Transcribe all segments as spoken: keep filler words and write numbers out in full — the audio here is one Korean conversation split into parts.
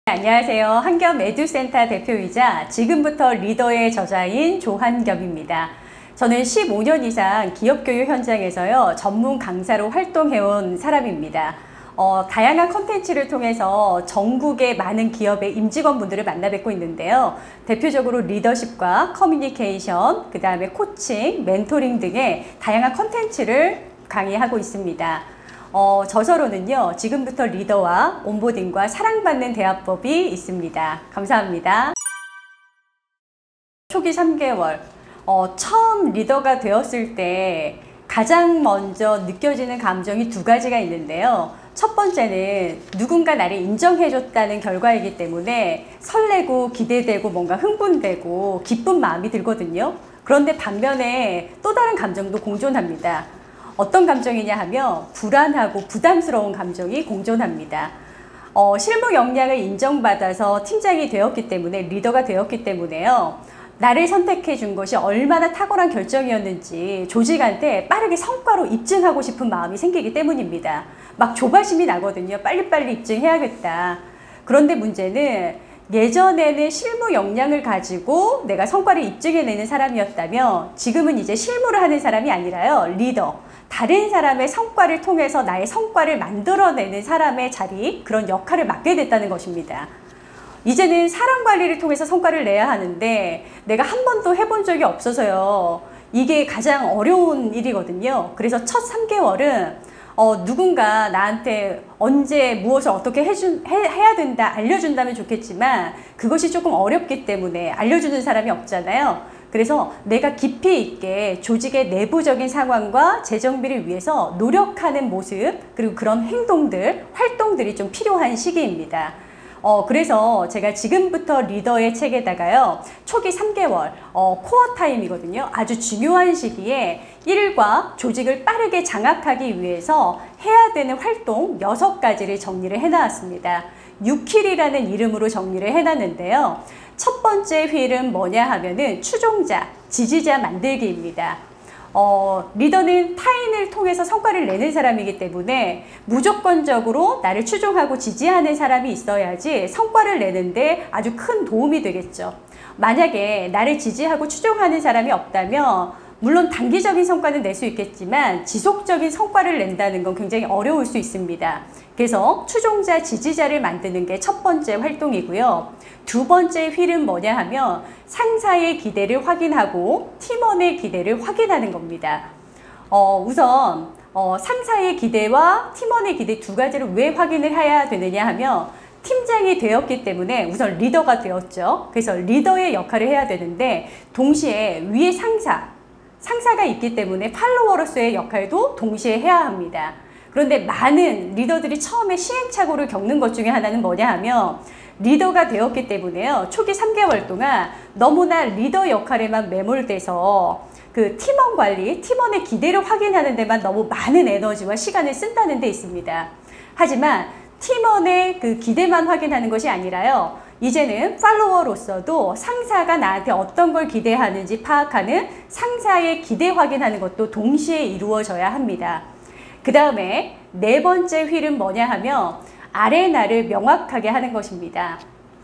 안녕하세요. 한겹 에듀센터 대표이자 지금부터 리더의 저자인 조한겹입니다. 저는 십오 년 이상 기업교육 현장에서요 전문 강사로 활동해온 사람입니다. 어, 다양한 컨텐츠를 통해서 전국의 많은 기업의 임직원분들을 만나 뵙고 있는데요. 대표적으로 리더십과 커뮤니케이션, 그 다음에 코칭, 멘토링 등의 다양한 컨텐츠를 강의하고 있습니다. 어, 저서로는요, 지금부터 리더와 온보딩과 사랑받는 대화법이 있습니다. 감사합니다. 초기 삼 개월, 어, 처음 리더가 되었을 때 가장 먼저 느껴지는 감정이 두 가지가 있는데요. 첫 번째는 누군가 나를 인정해줬다는 결과이기 때문에 설레고 기대되고 뭔가 흥분되고 기쁜 마음이 들거든요. 그런데 반면에 또 다른 감정도 공존합니다. 어떤 감정이냐 하면 불안하고 부담스러운 감정이 공존합니다. 어, 실무 역량을 인정받아서 팀장이 되었기 때문에, 리더가 되었기 때문에요. 나를 선택해 준 것이 얼마나 탁월한 결정이었는지 조직한테 빠르게 성과로 입증하고 싶은 마음이 생기기 때문입니다. 막 조바심이 나거든요. 빨리빨리 입증해야겠다. 그런데 문제는 예전에는 실무 역량을 가지고 내가 성과를 입증해내는 사람이었다면 지금은 이제 실무를 하는 사람이 아니라요. 리더. 다른 사람의 성과를 통해서 나의 성과를 만들어내는 사람의 자리, 그런 역할을 맡게 됐다는 것입니다. 이제는 사람 관리를 통해서 성과를 내야 하는데 내가 한 번도 해본 적이 없어서요. 이게 가장 어려운 일이거든요. 그래서 첫 삼 개월은 어, 누군가 나한테 언제 무엇을 어떻게 해준, 해, 해야 된다 알려준다면 좋겠지만 그것이 조금 어렵기 때문에 알려주는 사람이 없잖아요. 그래서 내가 깊이 있게 조직의 내부적인 상황과 재정비를 위해서 노력하는 모습, 그리고 그런 행동들, 활동들이 좀 필요한 시기입니다. 어, 그래서 제가 지금부터 리더의 책에다가요, 초기 삼 개월, 어, 코어 타임이거든요. 아주 중요한 시기에 일과 조직을 빠르게 장악하기 위해서 해야 되는 활동 여섯 가지를 정리를 해놨습니다. 육 휠이라는 이름으로 정리를 해놨는데요. 첫 번째 휠은 뭐냐 하면은 추종자, 지지자 만들기입니다. 어, 리더는 타인을 통해서 성과를 내는 사람이기 때문에 무조건적으로 나를 추종하고 지지하는 사람이 있어야지 성과를 내는데 아주 큰 도움이 되겠죠. 만약에 나를 지지하고 추종하는 사람이 없다면 물론 단기적인 성과는 낼 수 있겠지만 지속적인 성과를 낸다는 건 굉장히 어려울 수 있습니다. 그래서 추종자, 지지자를 만드는 게 첫 번째 활동이고요. 두 번째 휠은 뭐냐 하면 상사의 기대를 확인하고 팀원의 기대를 확인하는 겁니다. 어, 우선 어, 상사의 기대와 팀원의 기대 두 가지를 왜 확인을 해야 되느냐 하면 팀장이 되었기 때문에 우선 리더가 되었죠. 그래서 리더의 역할을 해야 되는데 동시에 위에 상사, 상사가 있기 때문에 팔로워로서의 역할도 동시에 해야 합니다. 그런데 많은 리더들이 처음에 시행착오를 겪는 것 중에 하나는 뭐냐 하면 리더가 되었기 때문에요. 초기 삼 개월 동안 너무나 리더 역할에만 매몰돼서 그 팀원 관리, 팀원의 기대를 확인하는 데만 너무 많은 에너지와 시간을 쓴다는 데 있습니다. 하지만 팀원의 그 기대만 확인하는 것이 아니라요. 이제는 팔로워로서도 상사가 나한테 어떤 걸 기대하는지 파악하는 상사의 기대 확인하는 것도 동시에 이루어져야 합니다. 그 다음에 네 번째 휠은 뭐냐 하면 아레나를 명확하게 하는 것입니다.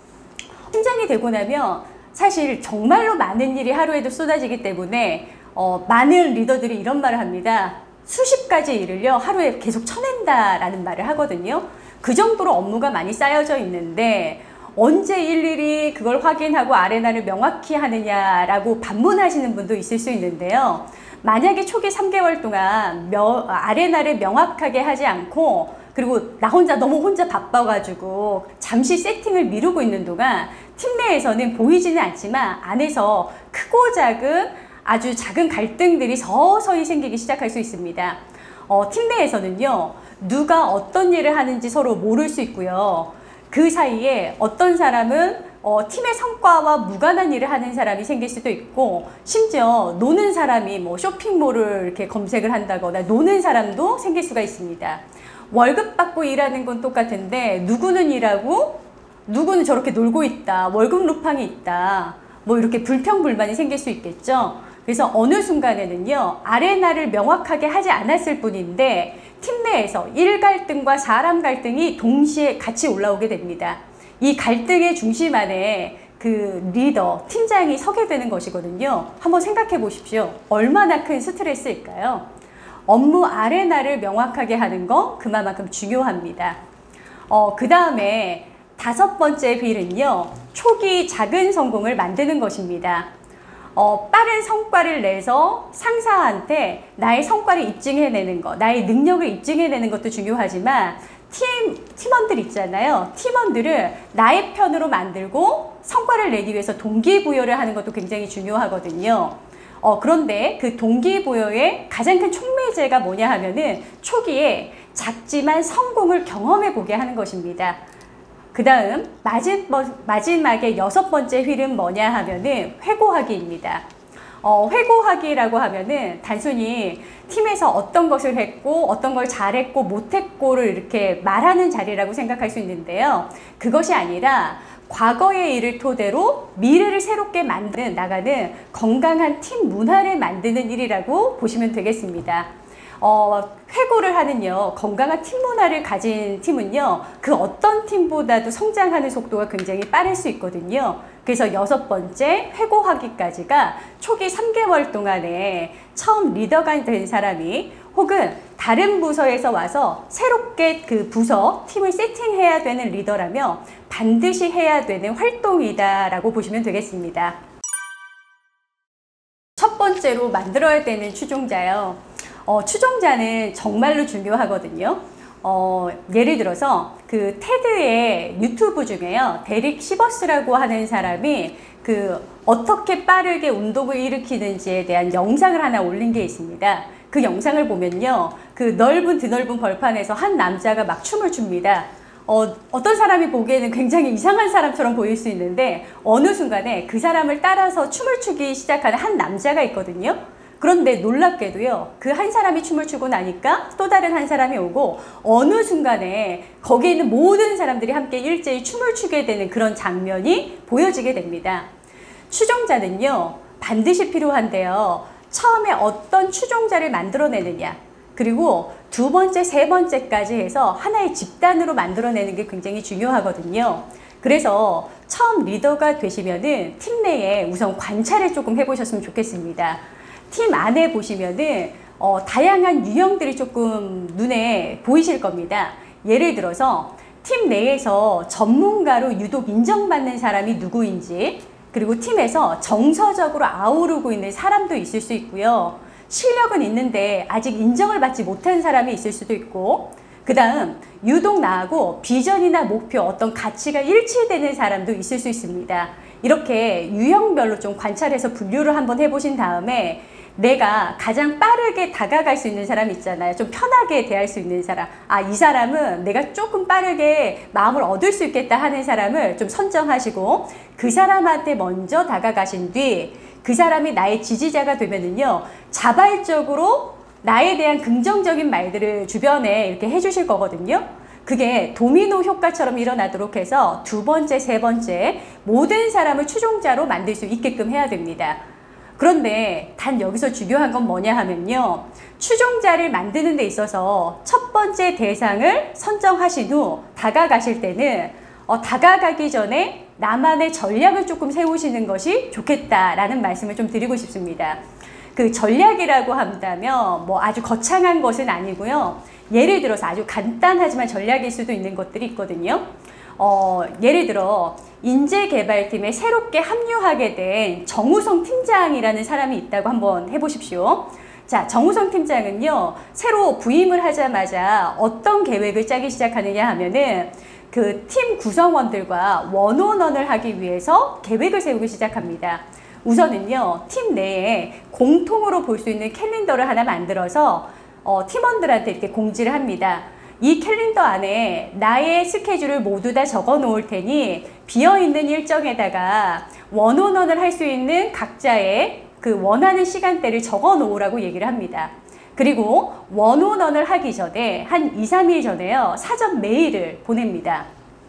팀장이 되고 나면 사실 정말로 많은 일이 하루에도 쏟아지기 때문에 어, 많은 리더들이 이런 말을 합니다. 수십 가지 일을요 하루에 계속 쳐낸다라는 말을 하거든요. 그 정도로 업무가 많이 쌓여져 있는데 언제 일일이 그걸 확인하고 아레나를 명확히 하느냐라고 반문하시는 분도 있을 수 있는데요. 만약에 초기 삼 개월 동안 며, 아레나를 명확하게 하지 않고 그리고 나 혼자 너무 혼자 바빠가지고 잠시 세팅을 미루고 있는 동안 팀 내에서는 보이지는 않지만 안에서 크고 작은 아주 작은 갈등들이 서서히 생기기 시작할 수 있습니다. 어, 팀 내에서는요. 누가 어떤 일을 하는지 서로 모를 수 있고요. 그 사이에 어떤 사람은 어, 팀의 성과와 무관한 일을 하는 사람이 생길 수도 있고 심지어 노는 사람이 뭐 쇼핑몰을 이렇게 검색을 한다거나 노는 사람도 생길 수가 있습니다. 월급 받고 일하는 건 똑같은데 누구는 일하고 누구는 저렇게 놀고 있다. 월급 루팡이 있다. 뭐 이렇게 불평불만이 생길 수 있겠죠. 그래서 어느 순간에는요. 아레나를 명확하게 하지 않았을 뿐인데 팀 내에서 일 갈등과 사람 갈등이 동시에 같이 올라오게 됩니다. 이 갈등의 중심 안에 그 리더, 팀장이 서게 되는 것이거든요. 한번 생각해 보십시오. 얼마나 큰 스트레스일까요? 업무 아레나를 명확하게 하는 거 그만큼 중요합니다. 어, 그 다음에 다섯 번째 빌은요, 초기 작은 성공을 만드는 것입니다. 어, 빠른 성과를 내서 상사한테 나의 성과를 입증해내는 것, 나의 능력을 입증해내는 것도 중요하지만 팀, 팀원들 있잖아요. 팀원들을 나의 편으로 만들고 성과를 내기 위해서 동기부여를 하는 것도 굉장히 중요하거든요. 어, 그런데 그 동기부여의 가장 큰 촉매제가 뭐냐 하면은 초기에 작지만 성공을 경험해 보게 하는 것입니다. 그 다음 마지막에 여섯 번째 휠은 뭐냐 하면은 회고하기입니다. 어, 회고하기라고 하면은 단순히 팀에서 어떤 것을 했고 어떤 걸 잘했고 못했고를 이렇게 말하는 자리라고 생각할 수 있는데요. 그것이 아니라 과거의 일을 토대로 미래를 새롭게 만드는 나가는 건강한 팀 문화를 만드는 일이라고 보시면 되겠습니다. 어, 회고를 하는요, 건강한 팀 문화를 가진 팀은요, 그 어떤 팀보다도 성장하는 속도가 굉장히 빠를 수 있거든요. 그래서 여섯 번째 회고하기까지가 초기 삼 개월 동안에 처음 리더가 된 사람이 혹은 다른 부서에서 와서 새롭게 그 부서, 팀을 세팅해야 되는 리더라면 반드시 해야 되는 활동이다라고 보시면 되겠습니다. 첫 번째로 만들어야 되는 추종자요. 어, 추종자는 정말로 중요하거든요. 어, 예를 들어서 그 테드의 유튜브 중에요, 데릭 시버스라고 하는 사람이 그 어떻게 빠르게 운동을 일으키는지에 대한 영상을 하나 올린 게 있습니다. 그 영상을 보면요, 그 넓은 드넓은 벌판에서 한 남자가 막 춤을 춥니다. 어, 어떤 사람이 보기에는 굉장히 이상한 사람처럼 보일 수 있는데 어느 순간에 그 사람을 따라서 춤을 추기 시작하는 한 남자가 있거든요. 그런데 놀랍게도요, 그 한 사람이 춤을 추고 나니까 또 다른 한 사람이 오고 어느 순간에 거기에 있는 모든 사람들이 함께 일제히 춤을 추게 되는 그런 장면이 보여지게 됩니다. 추종자는요, 반드시 필요한데요, 처음에 어떤 추종자를 만들어내느냐, 그리고 두 번째, 세 번째까지 해서 하나의 집단으로 만들어내는 게 굉장히 중요하거든요. 그래서 처음 리더가 되시면은 팀 내에 우선 관찰을 조금 해보셨으면 좋겠습니다. 팀 안에 보시면은 어, 다양한 유형들이 조금 눈에 보이실 겁니다. 예를 들어서 팀 내에서 전문가로 유독 인정받는 사람이 누구인지, 그리고 팀에서 정서적으로 아우르고 있는 사람도 있을 수 있고요. 실력은 있는데 아직 인정을 받지 못한 사람이 있을 수도 있고, 그 다음 유독 나하고 비전이나 목표, 어떤 가치가 일치되는 사람도 있을 수 있습니다. 이렇게 유형별로 좀 관찰해서 분류를 한번 해보신 다음에 내가 가장 빠르게 다가갈 수 있는 사람 있잖아요. 좀 편하게 대할 수 있는 사람. 아, 이 사람은 내가 조금 빠르게 마음을 얻을 수 있겠다 하는 사람을 좀 선정하시고 그 사람한테 먼저 다가가신 뒤 그 사람이 나의 지지자가 되면은요, 자발적으로 나에 대한 긍정적인 말들을 주변에 이렇게 해주실 거거든요. 그게 도미노 효과처럼 일어나도록 해서 두 번째, 세 번째 모든 사람을 추종자로 만들 수 있게끔 해야 됩니다. 그런데 단 여기서 중요한 건 뭐냐 하면요, 추종자를 만드는 데 있어서 첫 번째 대상을 선정하신 후 다가가실 때는 어, 다가가기 전에 나만의 전략을 조금 세우시는 것이 좋겠다라는 말씀을 좀 드리고 싶습니다. 그 전략이라고 한다면 뭐 아주 거창한 것은 아니고요. 예를 들어서 아주 간단하지만 전략일 수도 있는 것들이 있거든요. 어, 예를 들어 인재개발팀에 새롭게 합류하게 된 정우성 팀장이라는 사람이 있다고 한번 해보십시오. 자, 정우성 팀장은요, 새로 부임을 하자마자 어떤 계획을 짜기 시작하느냐 하면은 그 팀 구성원들과 원온원을 하기 위해서 계획을 세우기 시작합니다. 우선은요, 팀 내에 공통으로 볼 수 있는 캘린더를 하나 만들어서 어, 팀원들한테 이렇게 공지를 합니다. 이 캘린더 안에 나의 스케줄을 모두 다 적어 놓을 테니 비어있는 일정에다가 원온원을 할 수 있는 각자의 그 원하는 시간대를 적어 놓으라고 얘기를 합니다. 그리고 원온원을 하기 전에 한 이, 삼 일 전에요, 사전 메일을 보냅니다.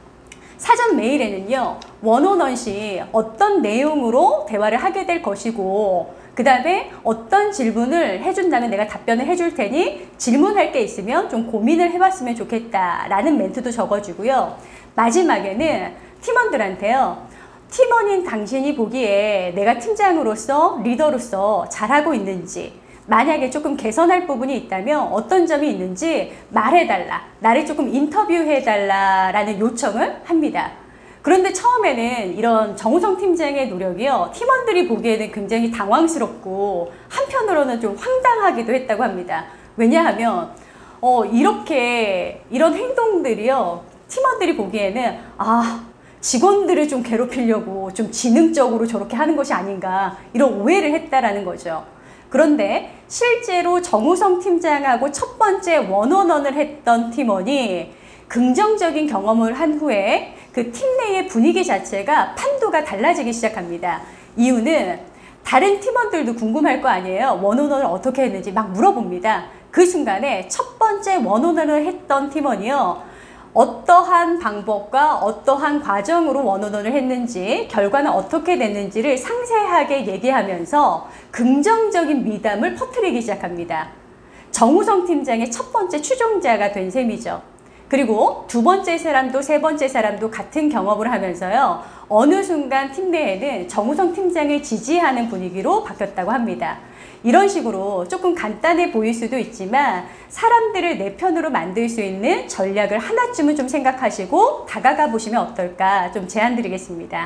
사전 메일에는요, 원온원 시 어떤 내용으로 대화를 하게 될 것이고, 그 다음에 어떤 질문을 해준다면 내가 답변을 해줄 테니 질문할 게 있으면 좀 고민을 해봤으면 좋겠다라는 멘트도 적어주고요. 마지막에는 팀원들한테요. 팀원인 당신이 보기에 내가 팀장으로서 리더로서 잘하고 있는지, 만약에 조금 개선할 부분이 있다면 어떤 점이 있는지 말해달라, 나를 조금 인터뷰해달라 라는 요청을 합니다. 그런데 처음에는 이런 정우성 팀장의 노력이요, 팀원들이 보기에는 굉장히 당황스럽고 한편으로는 좀 황당하기도 했다고 합니다. 왜냐하면 어, 이렇게 이런 행동들이요, 팀원들이 보기에는 아, 직원들을 좀 괴롭히려고 좀 지능적으로 저렇게 하는 것이 아닌가, 이런 오해를 했다라는 거죠. 그런데 실제로 정우성 팀장하고 첫 번째 원원원을 했던 팀원이 긍정적인 경험을 한 후에 그 팀 내의 분위기 자체가 판도가 달라지기 시작합니다. 이유는 다른 팀원들도 궁금할 거 아니에요. 원원원을 어떻게 했는지 막 물어봅니다. 그 순간에 첫 번째 원원원을 했던 팀원이요, 어떠한 방법과 어떠한 과정으로 원원원을 했는지, 결과는 어떻게 됐는지를 상세하게 얘기하면서 긍정적인 미담을 퍼뜨리기 시작합니다. 정우성 팀장의 첫 번째 추종자가 된 셈이죠. 그리고 두 번째 사람도 세 번째 사람도 같은 경험을 하면서요, 어느 순간 팀 내에는 정우성 팀장을 지지하는 분위기로 바뀌었다고 합니다. 이런 식으로 조금 간단해 보일 수도 있지만 사람들을 내 편으로 만들 수 있는 전략을 하나쯤은 좀 생각하시고 다가가 보시면 어떨까 좀 제안 드리겠습니다.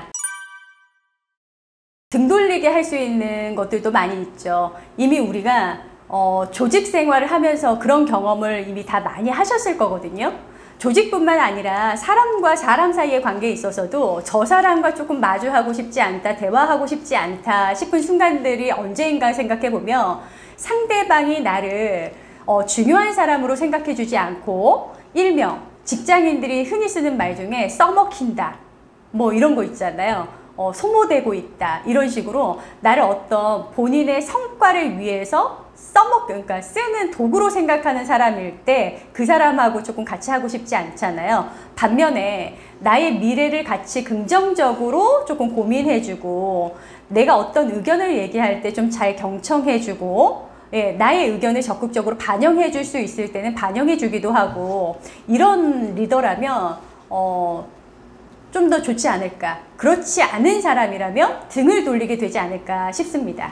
등 돌리게 할 수 있는 것들도 많이 있죠. 이미 우리가 어, 조직 생활을 하면서 그런 경험을 이미 다 많이 하셨을 거거든요. 조직뿐만 아니라 사람과 사람 사이의 관계에 있어서도 저 사람과 조금 마주하고 싶지 않다, 대화하고 싶지 않다 싶은 순간들이 언제인가 생각해 보면 상대방이 나를 어, 중요한 사람으로 생각해 주지 않고, 일명 직장인들이 흔히 쓰는 말 중에 써먹힌다, 뭐 이런 거 있잖아요. 어, 소모되고 있다, 이런 식으로 나를 어떤 본인의 성과를 위해서 써먹, 그러니까 쓰는 도구로 생각하는 사람일 때 그 사람하고 조금 같이 하고 싶지 않잖아요. 반면에 나의 미래를 같이 긍정적으로 조금 고민해주고, 내가 어떤 의견을 얘기할 때 좀 잘 경청해주고, 예, 나의 의견을 적극적으로 반영해 줄 수 있을 때는 반영해 주기도 하고, 이런 리더라면 어, 좀 더 좋지 않을까. 그렇지 않은 사람이라면 등을 돌리게 되지 않을까 싶습니다.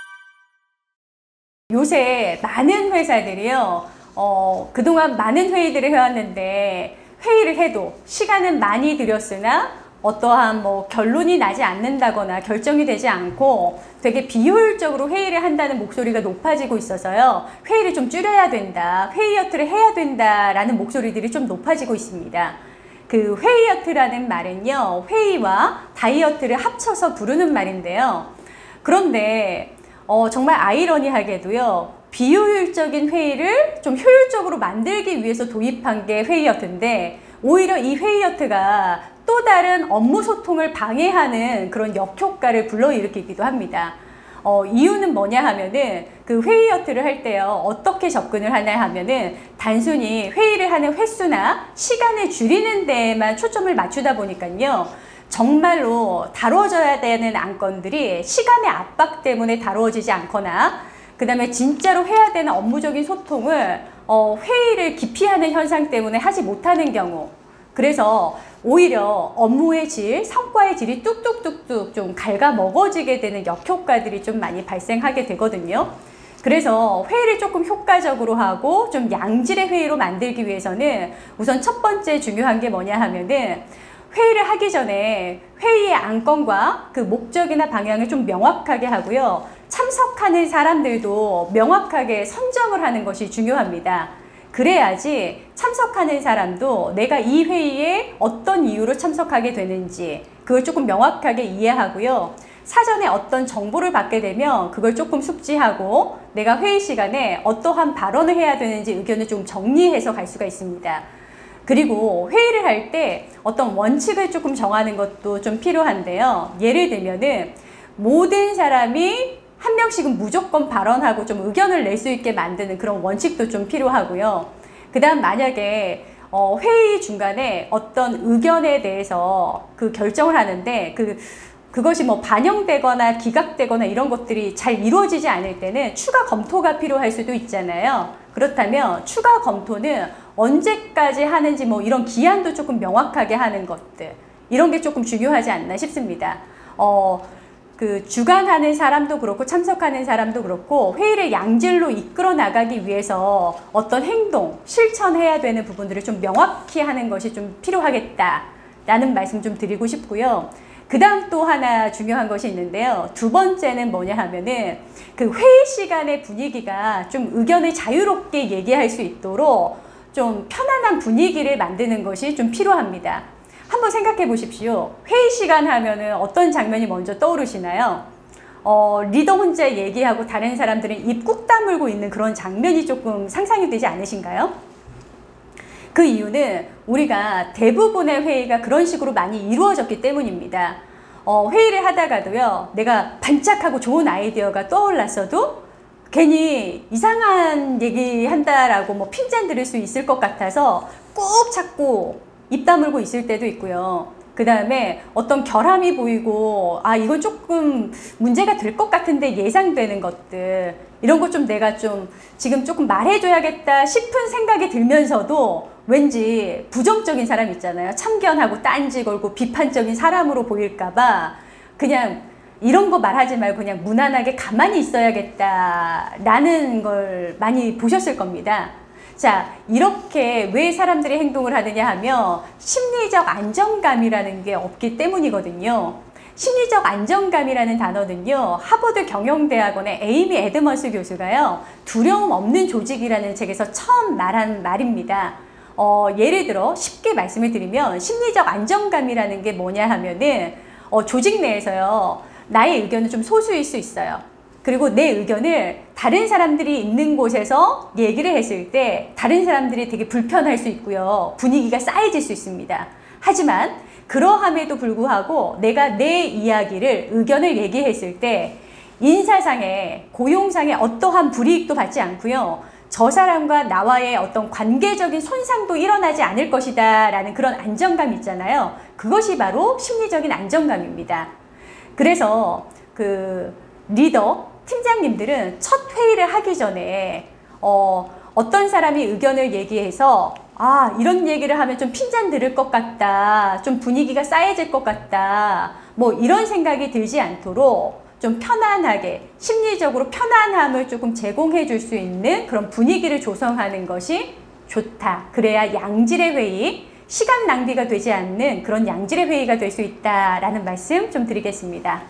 요새 많은 회사들이요, 어, 그동안 많은 회의들을 해왔는데 회의를 해도 시간은 많이 들였으나 어떠한 뭐 결론이 나지 않는다거나 결정이 되지 않고 되게 비효율적으로 회의를 한다는 목소리가 높아지고 있어서요, 회의를 좀 줄여야 된다, 회의어트를 해야 된다라는 목소리들이 좀 높아지고 있습니다. 그 회의어트라는 말은요, 회의와 다이어트를 합쳐서 부르는 말인데요. 그런데 어, 정말 아이러니하게도요, 비효율적인 회의를 좀 효율적으로 만들기 위해서 도입한 게 회의어트인데, 오히려 이 회의어트가 또 다른 업무 소통을 방해하는 그런 역효과를 불러일으키기도 합니다. 어, 이유는 뭐냐 하면은, 그 회의어트를 할 때요, 어떻게 접근을 하냐 하면은 단순히 회의를 하는 횟수나 시간을 줄이는 데에만 초점을 맞추다 보니까요, 정말로 다뤄져야 되는 안건들이 시간의 압박 때문에 다루어지지 않거나, 그 다음에 진짜로 해야 되는 업무적인 소통을 어, 회의를 기피하는 현상 때문에 하지 못하는 경우, 그래서 오히려 업무의 질, 성과의 질이 뚝뚝뚝뚝 좀 갉아먹어지게 되는 역효과들이 좀 많이 발생하게 되거든요. 그래서 회의를 조금 효과적으로 하고 좀 양질의 회의로 만들기 위해서는 우선 첫 번째 중요한 게 뭐냐 하면은, 회의를 하기 전에 회의의 안건과 그 목적이나 방향을 좀 명확하게 하고요, 참석하는 사람들도 명확하게 선정을 하는 것이 중요합니다. 그래야지 참석하는 사람도 내가 이 회의에 어떤 이유로 참석하게 되는지 그걸 조금 명확하게 이해하고요, 사전에 어떤 정보를 받게 되면 그걸 조금 숙지하고 내가 회의 시간에 어떠한 발언을 해야 되는지 의견을 좀 정리해서 갈 수가 있습니다. 그리고 회의를 할 때 어떤 원칙을 조금 정하는 것도 좀 필요한데요. 예를 들면은 모든 사람이 한 명씩은 무조건 발언하고 좀 의견을 낼 수 있게 만드는 그런 원칙도 좀 필요하고요. 그 다음 만약에 어, 회의 중간에 어떤 의견에 대해서 그 결정을 하는데 그 그것이 뭐 반영되거나 기각되거나 이런 것들이 잘 이루어지지 않을 때는 추가 검토가 필요할 수도 있잖아요. 그렇다면 추가 검토는 언제까지 하는지 뭐 이런 기한도 조금 명확하게 하는 것들, 이런 게 조금 중요하지 않나 싶습니다. 어, 그 주관하는 사람도 그렇고 참석하는 사람도 그렇고 회의를 양질로 이끌어 나가기 위해서 어떤 행동, 실천해야 되는 부분들을 좀 명확히 하는 것이 좀 필요하겠다라는 말씀 좀 드리고 싶고요. 그 다음 또 하나 중요한 것이 있는데요. 두 번째는 뭐냐 하면은 그 회의 시간의 분위기가 좀 의견을 자유롭게 얘기할 수 있도록 좀 편안한 분위기를 만드는 것이 좀 필요합니다. 한번 생각해 보십시오. 회의 시간 하면은 어떤 장면이 먼저 떠오르시나요? 어, 리더 혼자 얘기하고 다른 사람들은 입 꾹 다물고 있는 그런 장면이 조금 상상이 되지 않으신가요? 그 이유는 우리가 대부분의 회의가 그런 식으로 많이 이루어졌기 때문입니다. 어, 회의를 하다가도요, 내가 반짝하고 좋은 아이디어가 떠올랐어도 괜히 이상한 얘기 한다라고 뭐 핀잔 들을 수 있을 것 같아서 꾹 참고 입 다물고 있을 때도 있고요. 그 다음에 어떤 결함이 보이고 아 이건 조금 문제가 될 것 같은데 예상되는 것들, 이런 것 좀 내가 좀 지금 조금 말해줘야겠다 싶은 생각이 들면서도 왠지 부정적인 사람 있잖아요. 참견하고 딴지 걸고 비판적인 사람으로 보일까봐 그냥 이런 거 말하지 말고 그냥 무난하게 가만히 있어야겠다라는 걸 많이 보셨을 겁니다. 자, 이렇게 왜 사람들이 행동을 하느냐 하면 심리적 안정감이라는 게 없기 때문이거든요. 심리적 안정감이라는 단어는요, 하버드 경영대학원의 에이미 에드먼스 교수가요, 두려움 없는 조직이라는 책에서 처음 말한 말입니다. 어, 예를 들어 쉽게 말씀을 드리면 심리적 안정감이라는 게 뭐냐 하면은 어, 조직 내에서요, 나의 의견은 좀 소수일 수 있어요. 그리고 내 의견을 다른 사람들이 있는 곳에서 얘기를 했을 때 다른 사람들이 되게 불편할 수 있고요. 분위기가 싸해질 수 있습니다. 하지만 그러함에도 불구하고 내가 내 이야기를, 의견을 얘기했을 때 인사상에, 고용상에 어떠한 불이익도 받지 않고요. 저 사람과 나와의 어떤 관계적인 손상도 일어나지 않을 것이다 라는 그런 안정감 있잖아요. 그것이 바로 심리적인 안정감입니다. 그래서 그 리더, 팀장님들은 첫 회의를 하기 전에 어, 어떤 사람이 의견을 얘기해서 아 이런 얘기를 하면 좀 핀잔 들을 것 같다, 좀 분위기가 싸해질 것 같다, 뭐 이런 생각이 들지 않도록 좀 편안하게, 심리적으로 편안함을 조금 제공해 줄 수 있는 그런 분위기를 조성하는 것이 좋다. 그래야 양질의 회의, 시간 낭비가 되지 않는 그런 양질의 회의가 될 수 있다라는 말씀 좀 드리겠습니다.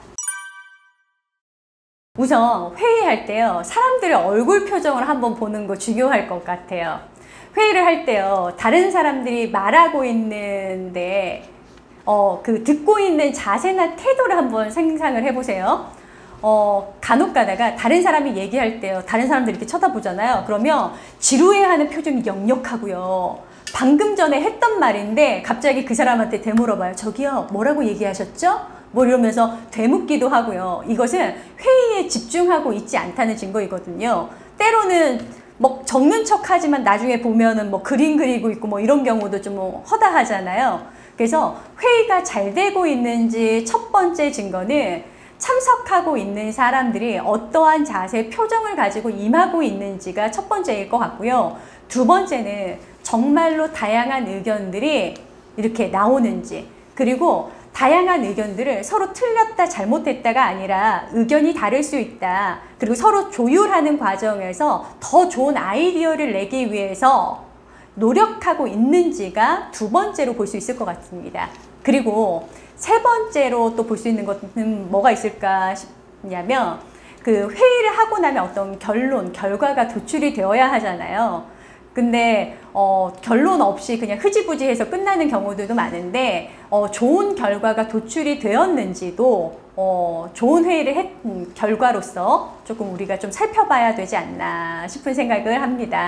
우선 회의할 때요, 사람들의 얼굴 표정을 한번 보는 거 중요할 것 같아요. 회의를 할 때요, 다른 사람들이 말하고 있는데 어, 그 듣고 있는 자세나 태도를 한번 상상을 해보세요. 어, 간혹 가다가 다른 사람이 얘기할 때요, 다른 사람들이 이렇게 쳐다보잖아요. 그러면 지루해하는 표정이 역력하고요. 방금 전에 했던 말인데 갑자기 그 사람한테 되물어봐요. 저기요, 뭐라고 얘기하셨죠? 뭐 이러면서 되묻기도 하고요. 이것은 회의에 집중하고 있지 않다는 증거이거든요. 때로는 뭐 적는 척 하지만 나중에 보면은 뭐 그림 그리고 있고 뭐 이런 경우도 좀 뭐 허다하잖아요. 그래서 회의가 잘 되고 있는지 첫 번째 증거는 참석하고 있는 사람들이 어떠한 자세, 표정을 가지고 임하고 있는지가 첫 번째일 것 같고요. 두 번째는 정말로 다양한 의견들이 이렇게 나오는지, 그리고 다양한 의견들을 서로 틀렸다 잘못했다가 아니라 의견이 다를 수 있다, 그리고 서로 조율하는 과정에서 더 좋은 아이디어를 내기 위해서 노력하고 있는지가 두 번째로 볼 수 있을 것 같습니다. 그리고 세 번째로 또 볼 수 있는 것은 뭐가 있을까 싶냐면, 그 회의를 하고 나면 어떤 결론, 결과가 도출이 되어야 하잖아요. 근데 어, 결론 없이 그냥 흐지부지해서 끝나는 경우들도 많은데 어, 좋은 결과가 도출이 되었는지도 어, 좋은 회의를 했 결과로서 조금 우리가 좀 살펴봐야 되지 않나 싶은 생각을 합니다.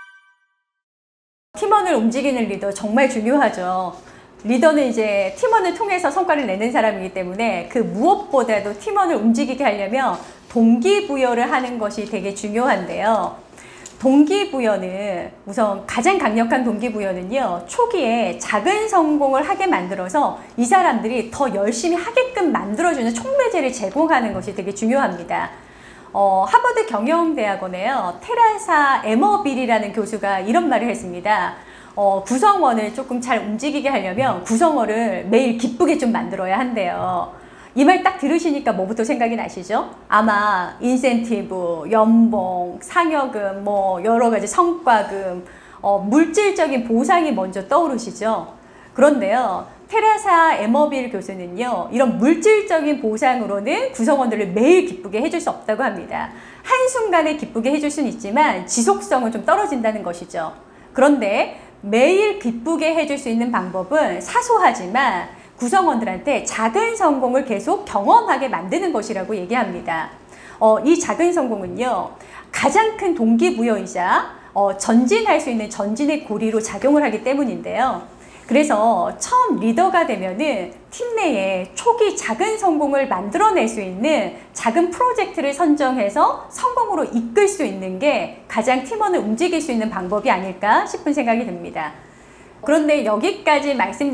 팀원을 움직이는 리더 정말 중요하죠. 리더는 이제 팀원을 통해서 성과를 내는 사람이기 때문에 그 무엇보다도 팀원을 움직이게 하려면 동기부여를 하는 것이 되게 중요한데요. 동기부여는 우선 가장 강력한 동기부여는요, 초기에 작은 성공을 하게 만들어서 이 사람들이 더 열심히 하게끔 만들어주는 촉매제를 제공하는 것이 되게 중요합니다. 어, 하버드 경영대학원에요, 테라사 에머빌이라는 교수가 이런 말을 했습니다. 어, 구성원을 조금 잘 움직이게 하려면 구성원을 매일 기쁘게 좀 만들어야 한대요. 이 말 딱 들으시니까 뭐부터 생각이 나시죠? 아마 인센티브, 연봉, 상여금, 뭐 여러 가지 성과금, 어, 물질적인 보상이 먼저 떠오르시죠? 그런데요, 테라사 에머빌 교수는요, 이런 물질적인 보상으로는 구성원들을 매일 기쁘게 해줄 수 없다고 합니다. 한순간에 기쁘게 해줄 수는 있지만 지속성은 좀 떨어진다는 것이죠. 그런데 매일 기쁘게 해줄 수 있는 방법은 사소하지만 구성원들한테 작은 성공을 계속 경험하게 만드는 것이라고 얘기합니다. 어, 이 작은 성공은요, 가장 큰 동기부여이자 어, 전진할 수 있는 전진의 고리로 작용을 하기 때문인데요. 그래서 처음 리더가 되면은 팀 내에 초기 작은 성공을 만들어낼 수 있는 작은 프로젝트를 선정해서 성공으로 이끌 수 있는 게 가장 팀원을 움직일 수 있는 방법이 아닐까 싶은 생각이 듭니다. 그런데 여기까지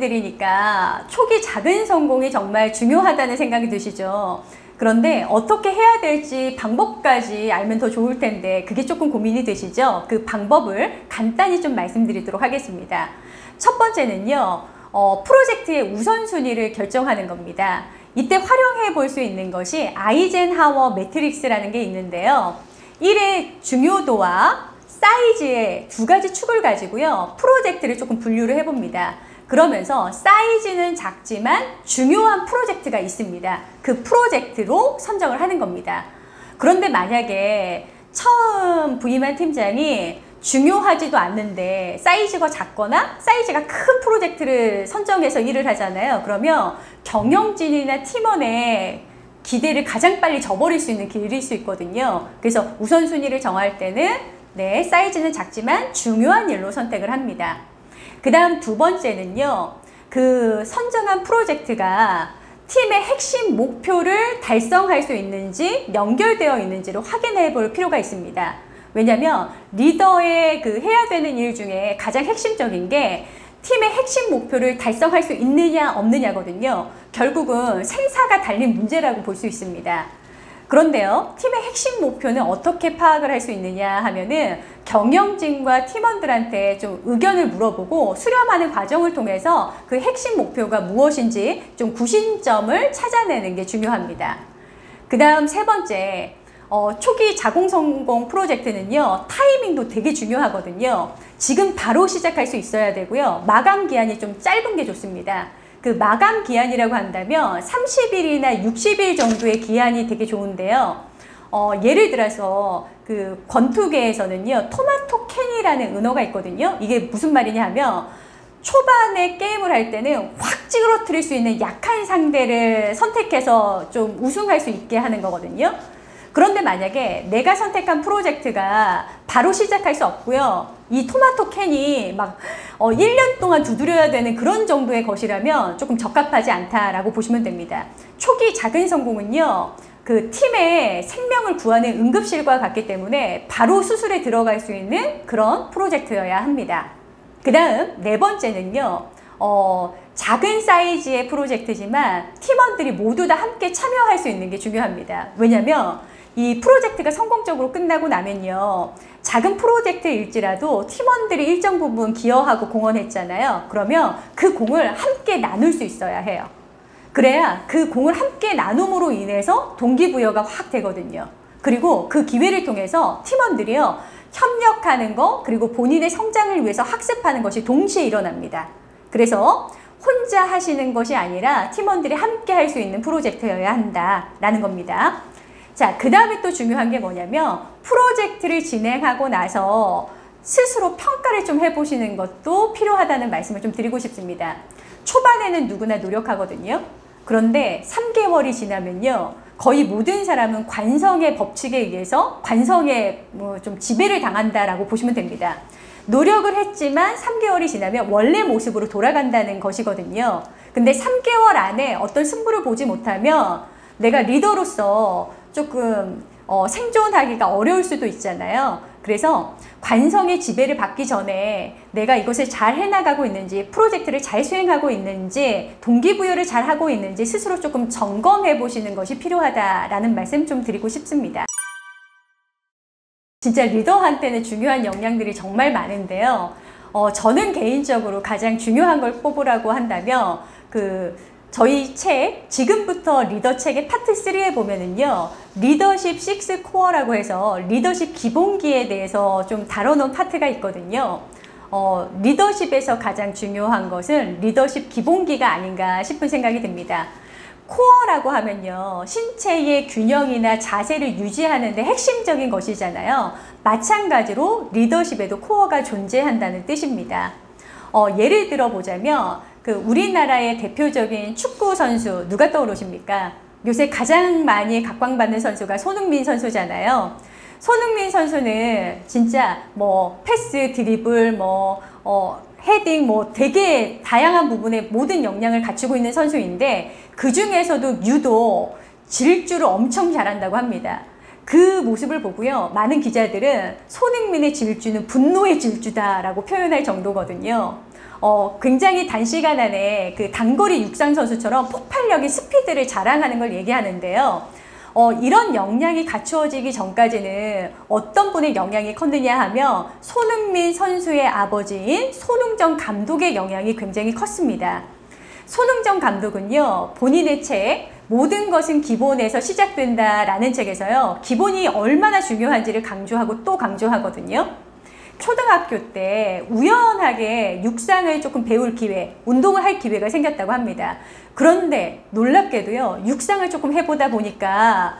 말씀드리니까 초기 작은 성공이 정말 중요하다는 생각이 드시죠? 그런데 어떻게 해야 될지 방법까지 알면 더 좋을 텐데 그게 조금 고민이 되시죠? 그 방법을 간단히 좀 말씀드리도록 하겠습니다. 첫 번째는요, 어, 프로젝트의 우선순위를 결정하는 겁니다. 이때 활용해 볼 수 있는 것이 아이젠하워 매트릭스라는 게 있는데요. 일의 중요도와 사이즈의 두 가지 축을 가지고요, 프로젝트를 조금 분류를 해봅니다. 그러면서 사이즈는 작지만 중요한 프로젝트가 있습니다. 그 프로젝트로 선정을 하는 겁니다. 그런데 만약에 처음 부임한 팀장이 중요하지도 않는데 사이즈가 작거나 사이즈가 큰 프로젝트를 선정해서 일을 하잖아요. 그러면 경영진이나 팀원의 기대를 가장 빨리 저버릴 수 있는 길일 수 있거든요. 그래서 우선순위를 정할 때는 네, 사이즈는 작지만 중요한 일로 선택을 합니다. 그 다음 두 번째는요, 그 선정한 프로젝트가 팀의 핵심 목표를 달성할 수 있는지 연결되어 있는지를 확인해 볼 필요가 있습니다. 왜냐하면 리더의 그 해야 되는 일 중에 가장 핵심적인 게 팀의 핵심 목표를 달성할 수 있느냐 없느냐거든요. 결국은 생사가 달린 문제라고 볼 수 있습니다. 그런데요, 팀의 핵심 목표는 어떻게 파악을 할 수 있느냐 하면은 경영진과 팀원들한테 좀 의견을 물어보고 수렴하는 과정을 통해서 그 핵심 목표가 무엇인지 좀 구심점을 찾아내는 게 중요합니다. 그 다음 세 번째, 어, 초기 자공성공 프로젝트는요, 타이밍도 되게 중요하거든요. 지금 바로 시작할 수 있어야 되고요, 마감 기한이 좀 짧은 게 좋습니다. 그 마감 기한이라고 한다면 삼십 일이나 육십 일 정도의 기한이 되게 좋은데요. 어, 예를 들어서 그 권투계에서는요, 토마토 캔이라는 은어가 있거든요. 이게 무슨 말이냐 하면 초반에 게임을 할 때는 확 찌그러뜨릴 수 있는 약한 상대를 선택해서 좀 우승할 수 있게 하는 거거든요. 그런데 만약에 내가 선택한 프로젝트가 바로 시작할 수 없고요, 이 토마토 캔이 막 어, 일 년 동안 두드려야 되는 그런 정도의 것이라면 조금 적합하지 않다라고 보시면 됩니다. 초기 작은 성공은요, 그 팀의 생명을 구하는 응급실과 같기 때문에 바로 수술에 들어갈 수 있는 그런 프로젝트여야 합니다. 그 다음 네 번째는요, 어, 작은 사이즈의 프로젝트지만 팀원들이 모두 다 함께 참여할 수 있는 게 중요합니다. 왜냐면 이 프로젝트가 성공적으로 끝나고 나면요, 작은 프로젝트일지라도 팀원들이 일정 부분 기여하고 공헌했잖아요. 그러면 그 공을 함께 나눌 수 있어야 해요. 그래야 그 공을 함께 나눔으로 인해서 동기부여가 확 되거든요. 그리고 그 기회를 통해서 팀원들이요, 협력하는 거, 그리고 본인의 성장을 위해서 학습하는 것이 동시에 일어납니다. 그래서 혼자 하시는 것이 아니라 팀원들이 함께 할 수 있는 프로젝트여야 한다라는 겁니다. 자, 그 다음에 또 중요한 게 뭐냐면 프로젝트를 진행하고 나서 스스로 평가를 좀 해보시는 것도 필요하다는 말씀을 좀 드리고 싶습니다. 초반에는 누구나 노력하거든요. 그런데 삼 개월이 지나면요, 거의 모든 사람은 관성의 법칙에 의해서 관성에 뭐 좀 지배를 당한다라고 보시면 됩니다. 노력을 했지만 삼 개월이 지나면 원래 모습으로 돌아간다는 것이거든요. 근데 삼 개월 안에 어떤 승부를 보지 못하면 내가 리더로서 조금 어, 생존하기가 어려울 수도 있잖아요. 그래서 관성의 지배를 받기 전에 내가 이것을 잘 해나가고 있는지, 프로젝트를 잘 수행하고 있는지, 동기부여를 잘 하고 있는지 스스로 조금 점검해 보시는 것이 필요하다라는 말씀 좀 드리고 싶습니다. 진짜 리더한테는 중요한 역량들이 정말 많은데요. 어, 저는 개인적으로 가장 중요한 걸 뽑으라고 한다면 그 저희 책 지금부터 리더 책의 파트 삼에 보면은요 리더십 식스 코어라고 해서 리더십 기본기에 대해서 좀 다뤄놓은 파트가 있거든요. 어, 리더십에서 가장 중요한 것은 리더십 기본기가 아닌가 싶은 생각이 듭니다. 코어라고 하면요 신체의 균형이나 자세를 유지하는 데 핵심적인 것이잖아요. 마찬가지로 리더십에도 코어가 존재한다는 뜻입니다. 어, 예를 들어 보자면 그 우리나라의 대표적인 축구 선수 누가 떠오르십니까? 요새 가장 많이 각광받는 선수가 손흥민 선수잖아요. 손흥민 선수는 진짜 뭐 패스, 드리블, 뭐 어, 헤딩 뭐 되게 다양한 부분에 모든 역량을 갖추고 있는 선수인데 그 중에서도 유독 질주를 엄청 잘한다고 합니다. 그 모습을 보고요 많은 기자들은 손흥민의 질주는 분노의 질주다라고 표현할 정도거든요. 어, 굉장히 단시간 안에 그 단거리 육상 선수처럼 폭발력의 스피드를 자랑하는 걸 얘기하는데요. 어, 이런 역량이 갖추어지기 전까지는 어떤 분의 영향이 컸느냐 하면 손흥민 선수의 아버지인 손흥정 감독의 영향이 굉장히 컸습니다. 손흥정 감독은요 본인의 책 모든 것은 기본에서 시작된다 라는 책에서요 기본이 얼마나 중요한지를 강조하고 또 강조하거든요. 초등학교 때 우연하게 육상을 조금 배울 기회, 운동을 할 기회가 생겼다고 합니다. 그런데 놀랍게도요 육상을 조금 해보다 보니까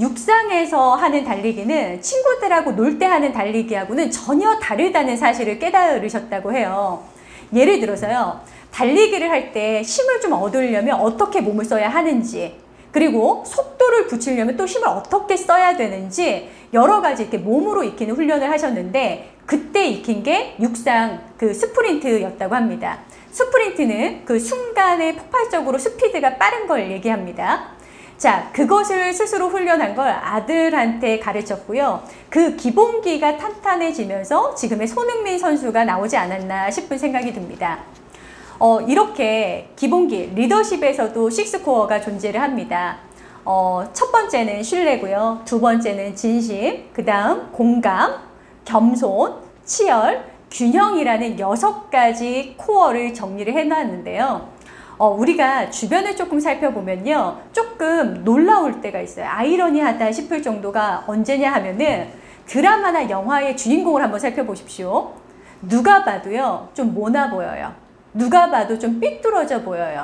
육상에서 하는 달리기는 친구들하고 놀 때 하는 달리기하고는 전혀 다르다는 사실을 깨달으셨다고 해요. 예를 들어서요 달리기를 할 때 힘을 좀 얻으려면 어떻게 몸을 써야 하는지, 그리고 속도를 붙이려면 또 힘을 어떻게 써야 되는지 여러 가지 이렇게 몸으로 익히는 훈련을 하셨는데 그때 익힌 게 육상 그 스프린트였다고 합니다. 스프린트는 그 순간에 폭발적으로 스피드가 빠른 걸 얘기합니다. 자, 그것을 스스로 훈련한 걸 아들한테 가르쳤고요. 그 기본기가 탄탄해지면서 지금의 손흥민 선수가 나오지 않았나 싶은 생각이 듭니다. 어, 이렇게 기본기, 리더십에서도 식스코어가 존재를 합니다. 어, 첫 번째는 신뢰고요. 두 번째는 진심, 그 다음 공감, 겸손, 치열, 균형이라는 여섯 가지 코어를 정리를 해놨는데요. 어, 우리가 주변을 조금 살펴보면요. 조금 놀라울 때가 있어요. 아이러니하다 싶을 정도가 언제냐 하면은 드라마나 영화의 주인공을 한번 살펴보십시오. 누가 봐도요. 좀 모나 보여요. 누가 봐도 좀 삐뚤어져 보여요.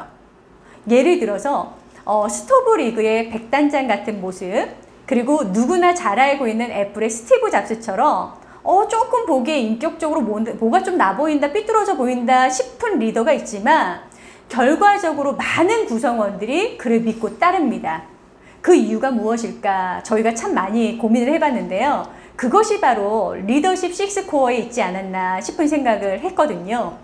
예를 들어서 어, 스토브 리그의 백단장 같은 모습, 그리고 누구나 잘 알고 있는 애플의 스티브 잡스처럼 어, 조금 보기에 인격적으로 뭐, 뭐가 좀 나 보인다, 삐뚤어져 보인다 싶은 리더가 있지만 결과적으로 많은 구성원들이 그를 믿고 따릅니다. 그 이유가 무엇일까? 저희가 참 많이 고민을 해봤는데요. 그것이 바로 리더십 식스코어에 있지 않았나 싶은 생각을 했거든요.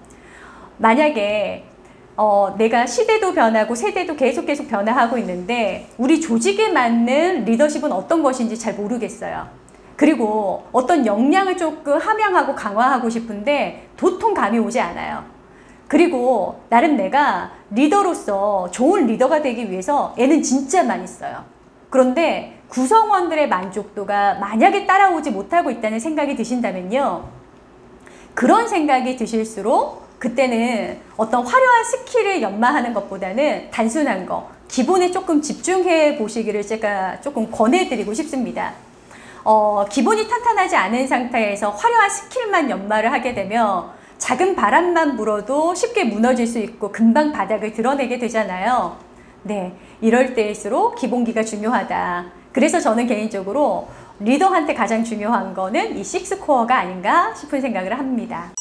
만약에 어, 내가 시대도 변하고 세대도 계속 계속 변화하고 있는데 우리 조직에 맞는 리더십은 어떤 것인지 잘 모르겠어요. 그리고 어떤 역량을 조금 함양하고 강화하고 싶은데 도통 감이 오지 않아요. 그리고 나름 내가 리더로서 좋은 리더가 되기 위해서 애는 진짜 많이 써요. 그런데 구성원들의 만족도가 만약에 따라오지 못하고 있다는 생각이 드신다면요. 그런 생각이 드실수록 그때는 어떤 화려한 스킬을 연마하는 것보다는 단순한 거, 기본에 조금 집중해 보시기를 제가 조금 권해드리고 싶습니다. 어, 기본이 탄탄하지 않은 상태에서 화려한 스킬만 연마를 하게 되면 작은 바람만 불어도 쉽게 무너질 수 있고 금방 바닥을 드러내게 되잖아요. 네, 이럴 때일수록 기본기가 중요하다. 그래서 저는 개인적으로 리더한테 가장 중요한 거는 이 식스코어가 아닌가 싶은 생각을 합니다.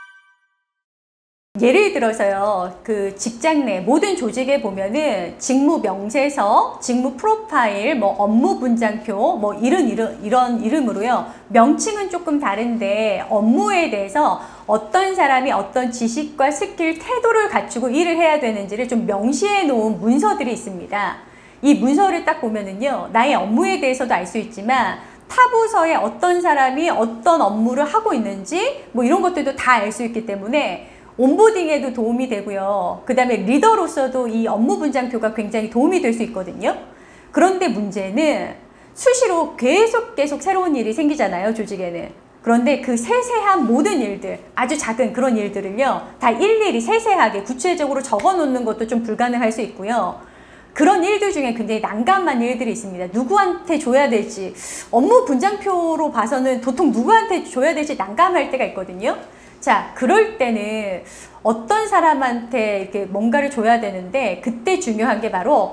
예를 들어서요, 그 직장 내 모든 조직에 보면은 직무 명세서, 직무 프로파일, 뭐 업무 분장표, 뭐 이런 이런 이런 이름으로요. 명칭은 조금 다른데 업무에 대해서 어떤 사람이 어떤 지식과 스킬, 태도를 갖추고 일을 해야 되는지를 좀 명시해 놓은 문서들이 있습니다. 이 문서를 딱 보면은요, 나의 업무에 대해서도 알 수 있지만 타 부서에 어떤 사람이 어떤 업무를 하고 있는지 뭐 이런 것들도 다 알 수 있기 때문에 온보딩에도 도움이 되고요. 그 다음에 리더로서도 이 업무 분장표가 굉장히 도움이 될 수 있거든요. 그런데 문제는 수시로 계속 계속 새로운 일이 생기잖아요, 조직에는. 그런데 그 세세한 모든 일들, 아주 작은 그런 일들을요, 다 일일이 세세하게 구체적으로 적어 놓는 것도 좀 불가능할 수 있고요. 그런 일들 중에 굉장히 난감한 일들이 있습니다. 누구한테 줘야 될지, 업무 분장표로 봐서는 보통 누구한테 줘야 될지 난감할 때가 있거든요. 자, 그럴 때는 어떤 사람한테 이렇게 뭔가를 줘야 되는데, 그때 중요한 게 바로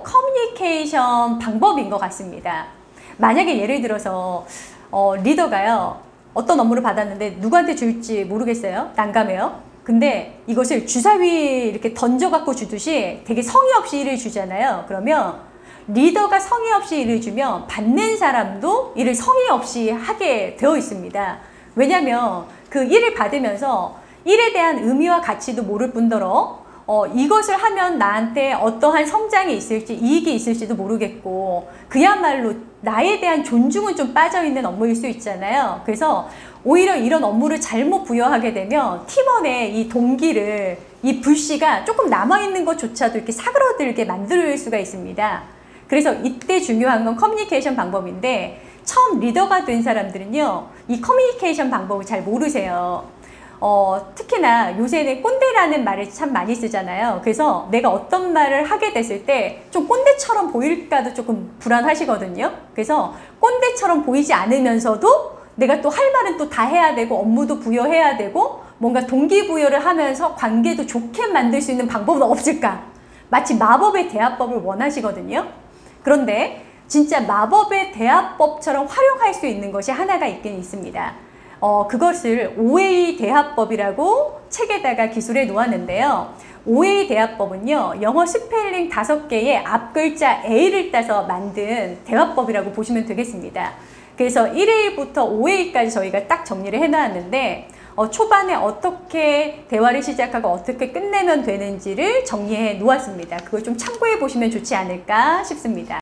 커뮤니케이션 방법인 것 같습니다. 만약에 예를 들어서 어, 리더가요, 어떤 업무를 받았는데 누구한테 줄지 모르겠어요. 난감해요. 근데 이것을 주사위 이렇게 던져갖고 주듯이 되게 성의 없이 일을 주잖아요. 그러면 리더가 성의 없이 일을 주면 받는 사람도 일을 성의 없이 하게 되어 있습니다. 왜냐하면 그 일을 받으면서 일에 대한 의미와 가치도 모를 뿐더러 어, 이것을 하면 나한테 어떠한 성장이 있을지, 이익이 있을지도 모르겠고, 그야말로 나에 대한 존중은 좀 빠져있는 업무일 수 있잖아요. 그래서 오히려 이런 업무를 잘못 부여하게 되면 팀원의 이 동기를, 이 불씨가 조금 남아있는 것조차도 이렇게 사그러들게 만들 수가 있습니다. 그래서 이때 중요한 건 커뮤니케이션 방법인데, 처음 리더가 된 사람들은요, 이 커뮤니케이션 방법을 잘 모르세요. 어, 특히나 요새는 꼰대라는 말을 참 많이 쓰잖아요. 그래서 내가 어떤 말을 하게 됐을 때 좀 꼰대처럼 보일까도 조금 불안하시거든요. 그래서 꼰대처럼 보이지 않으면서도 내가 또 할 말은 또 다 해야 되고, 업무도 부여해야 되고, 뭔가 동기부여를 하면서 관계도 좋게 만들 수 있는 방법은 없을까? 마치 마법의 대화법을 원하시거든요. 그런데 진짜 마법의 대화법처럼 활용할 수 있는 것이 하나가 있긴 있습니다. 어, 그것을 오웨이 대화법이라고 책에다가 기술해 놓았는데요. 오웨이 대화법은요, 영어 스펠링 다섯 개의 앞글자 A를 따서 만든 대화법이라고 보시면 되겠습니다. 그래서 일 회부터 오 회까지 저희가 딱 정리를 해 놨는데, 어, 초반에 어떻게 대화를 시작하고 어떻게 끝내면 되는지를 정리해 놓았습니다. 그걸 좀 참고해 보시면 좋지 않을까 싶습니다.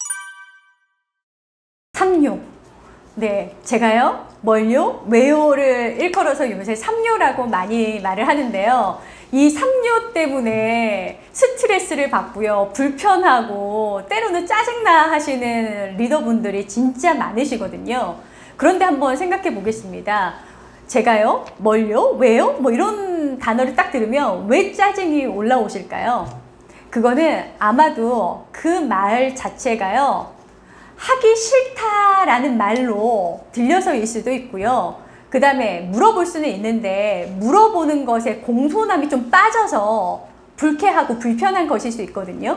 삼 요. 네, 제가요, 뭘요? 왜요를 일컬어서 요새 삼 요라고 많이 말을 하는데요. 이 삼 요 때문에 스트레스를 받고요, 불편하고 때로는 짜증나 하시는 리더분들이 진짜 많으시거든요. 그런데 한번 생각해 보겠습니다. 제가요, 뭘요? 왜요? 뭐 이런 단어를 딱 들으면 왜 짜증이 올라오실까요? 그거는 아마도 그 말 자체가요, 하기 싫다라는 말로 들려서일 수도 있고요. 그 다음에 물어볼 수는 있는데 물어보는 것에 공손함이 좀 빠져서 불쾌하고 불편한 것일 수 있거든요.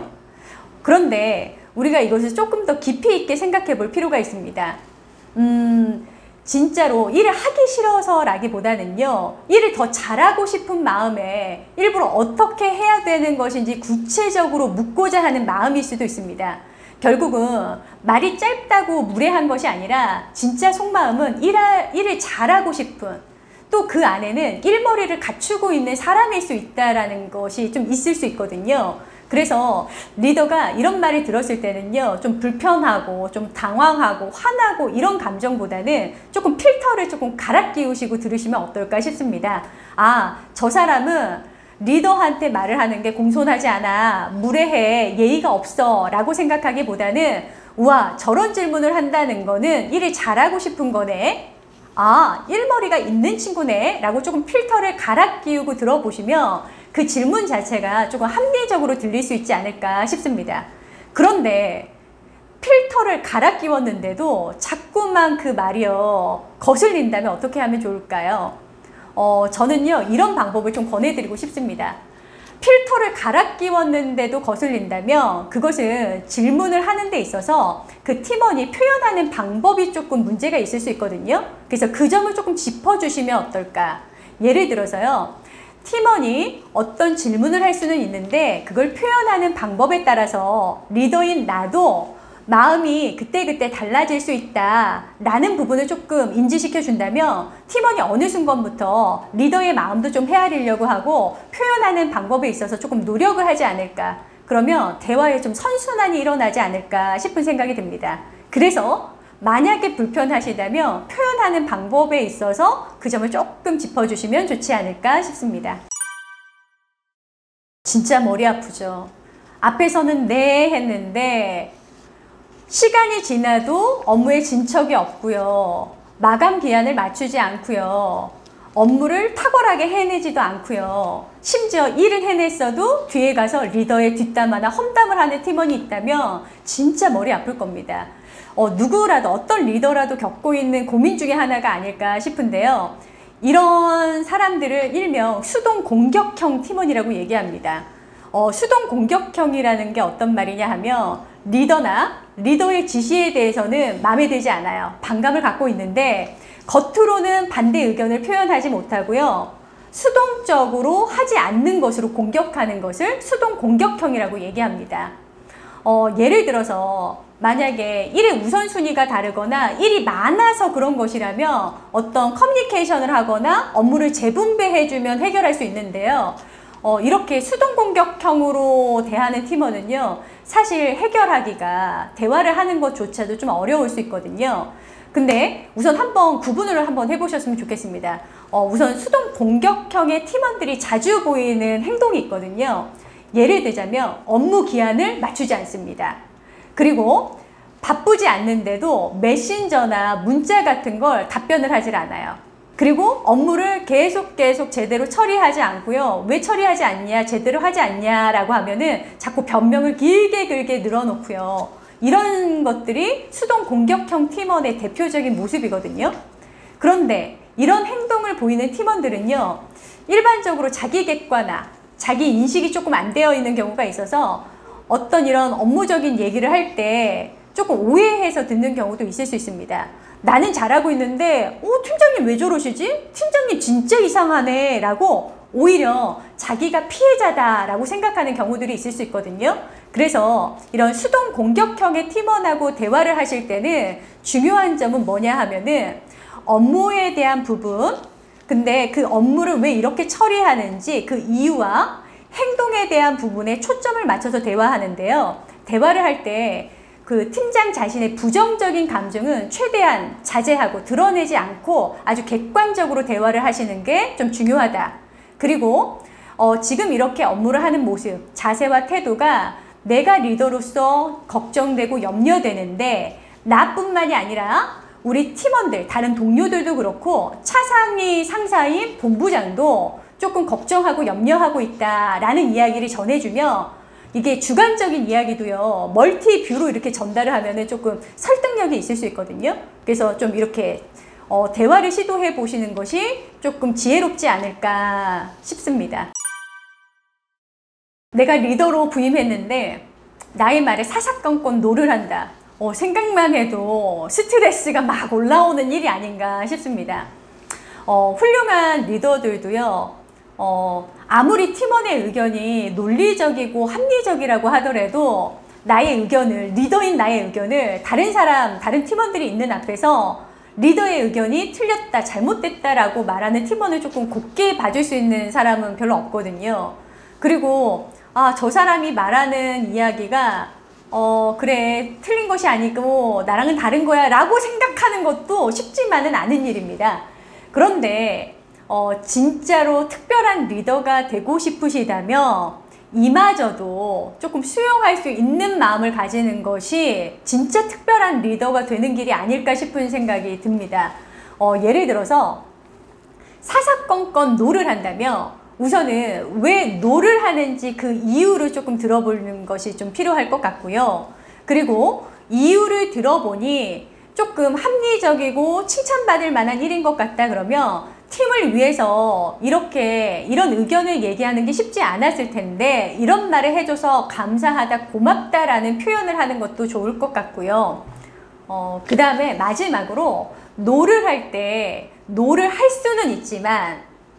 그런데 우리가 이것을 조금 더 깊이 있게 생각해 볼 필요가 있습니다. 음, 진짜로 일을 하기 싫어서라기보다는요, 일을 더 잘하고 싶은 마음에 일부러 어떻게 해야 되는 것인지 구체적으로 묻고자 하는 마음일 수도 있습니다. 결국은 말이 짧다고 무례한 것이 아니라 진짜 속마음은 일하, 일을 잘하고 싶은, 또 그 안에는 일머리를 갖추고 있는 사람일 수 있다는 것이 좀 있을 수 있거든요. 그래서 리더가 이런 말을 들었을 때는요, 좀 불편하고 좀 당황하고 화나고 이런 감정보다는 조금 필터를 조금 갈아 끼우시고 들으시면 어떨까 싶습니다. 아, 저 사람은 리더한테 말을 하는 게 공손하지 않아, 무례해, 예의가 없어 라고 생각하기보다는, 우와, 저런 질문을 한다는 거는 일을 잘하고 싶은 거네, 아, 일머리가 있는 친구네 라고 조금 필터를 갈아 끼우고 들어보시면 그 질문 자체가 조금 합리적으로 들릴 수 있지 않을까 싶습니다. 그런데 필터를 갈아 끼웠는데도 자꾸만 그 말이요, 거슬린다면 어떻게 하면 좋을까요? 어, 저는요, 이런 방법을 좀 권해드리고 싶습니다. 필터를 갈아 끼웠는데도 거슬린다면 그것은 질문을 하는 데 있어서 그 팀원이 표현하는 방법이 조금 문제가 있을 수 있거든요. 그래서 그 점을 조금 짚어주시면 어떨까? 예를 들어서요, 팀원이 어떤 질문을 할 수는 있는데 그걸 표현하는 방법에 따라서 리더인 나도 마음이 그때그때 달라질 수 있다 라는 부분을 조금 인지시켜 준다면 팀원이 어느 순간부터 리더의 마음도 좀 헤아리려고 하고 표현하는 방법에 있어서 조금 노력을 하지 않을까, 그러면 대화에 좀 선순환이 일어나지 않을까 싶은 생각이 듭니다. 그래서 만약에 불편하시다면 표현하는 방법에 있어서 그 점을 조금 짚어주시면 좋지 않을까 싶습니다. 진짜 머리 아프죠. 앞에서는 네 했는데 시간이 지나도 업무에 진척이 없고요. 마감 기한을 맞추지 않고요. 업무를 탁월하게 해내지도 않고요. 심지어 일을 해냈어도 뒤에 가서 리더의 뒷담화나 험담을 하는 팀원이 있다면 진짜 머리 아플 겁니다. 어, 누구라도 어떤 리더라도 겪고 있는 고민 중에 하나가 아닐까 싶은데요. 이런 사람들을 일명 수동 공격형 팀원이라고 얘기합니다. 어, 수동 공격형이라는 게 어떤 말이냐 하면 리더나 리더의 지시에 대해서는 마음에 들지 않아요. 반감을 갖고 있는데 겉으로는 반대 의견을 표현하지 못하고요. 수동적으로 하지 않는 것으로 공격하는 것을 수동 공격형이라고 얘기합니다. 어, 예를 들어서 만약에 일의 우선순위가 다르거나 일이 많아서 그런 것이라면 어떤 커뮤니케이션을 하거나 업무를 재분배해주면 해결할 수 있는데요. 어, 이렇게 수동 공격형으로 대하는 팀원은요, 사실 해결하기가 대화를 하는 것조차도 좀 어려울 수 있거든요. 근데 우선 한번 구분을 한번 해보셨으면 좋겠습니다. 어, 우선 수동 공격형의 팀원들이 자주 보이는 행동이 있거든요. 예를 들자면 업무 기한을 맞추지 않습니다. 그리고 바쁘지 않는데도 메신저나 문자 같은 걸 답변을 하질 않아요. 그리고 업무를 계속 계속 제대로 처리하지 않고요. 왜 처리하지 않냐, 제대로 하지 않냐라고 하면은 자꾸 변명을 길게 길게 늘어놓고요. 이런 것들이 수동 공격형 팀원의 대표적인 모습이거든요. 그런데 이런 행동을 보이는 팀원들은요, 일반적으로 자기 객관화, 자기 인식이 조금 안 되어 있는 경우가 있어서 어떤 이런 업무적인 얘기를 할 때 조금 오해해서 듣는 경우도 있을 수 있습니다. 나는 잘하고 있는데 어, 팀장님 왜 저러시지? 팀장님 진짜 이상하네 라고 오히려 자기가 피해자다 라고 생각하는 경우들이 있을 수 있거든요. 그래서 이런 수동 공격형의 팀원하고 대화를 하실 때는 중요한 점은 뭐냐 하면은 업무에 대한 부분, 근데 그 업무를 왜 이렇게 처리하는지 그 이유와 행동에 대한 부분에 초점을 맞춰서 대화하는데요. 대화를 할 때 그 팀장 자신의 부정적인 감정은 최대한 자제하고 드러내지 않고 아주 객관적으로 대화를 하시는 게 좀 중요하다. 그리고 어, 지금 이렇게 업무를 하는 모습, 자세와 태도가 내가 리더로서 걱정되고 염려되는데 나뿐만이 아니라 우리 팀원들, 다른 동료들도 그렇고 차상위 상사인 본부장도 조금 걱정하고 염려하고 있다라는 이야기를 전해주면 이게 주관적인 이야기도요, 멀티뷰로 이렇게 전달을 하면은 조금 설득력이 있을 수 있거든요. 그래서 좀 이렇게 어, 대화를 시도해 보시는 것이 조금 지혜롭지 않을까 싶습니다. 내가 리더로 부임했는데 나의 말에 사사건건 노를 한다. 어, 생각만 해도 스트레스가 막 올라오는 일이 아닌가 싶습니다. 어, 훌륭한 리더들도요, 어, 아무리 팀원의 의견이 논리적이고 합리적이라고 하더라도 나의 의견을, 리더인 나의 의견을 다른 사람, 다른 팀원들이 있는 앞에서 리더의 의견이 틀렸다, 잘못됐다라고 말하는 팀원을 조금 곱게 봐줄 수 있는 사람은 별로 없거든요. 그리고 아, 저 사람이 말하는 이야기가 어, 그래, 틀린 것이 아니고 나랑은 다른 거야 라고 생각하는 것도 쉽지만은 않은 일입니다. 그런데 어, 진짜로 특별한 리더가 되고 싶으시다면 이마저도 조금 수용할 수 있는 마음을 가지는 것이 진짜 특별한 리더가 되는 길이 아닐까 싶은 생각이 듭니다. 어, 예를 들어서 사사건건 노를 한다면 우선은 왜 노를 하는지 그 이유를 조금 들어보는 것이 좀 필요할 것 같고요. 그리고 이유를 들어보니 조금 합리적이고 칭찬받을 만한 일인 것 같다 그러면 팀을 위해서 이렇게 이런 의견을 얘기하는 게 쉽지 않았을 텐데 이런 말을 해줘서 감사하다, 고맙다라는 표현을 하는 것도 좋을 것 같고요. 어, 그 다음에 마지막으로 노를 할 때 노를 할 수는 있지만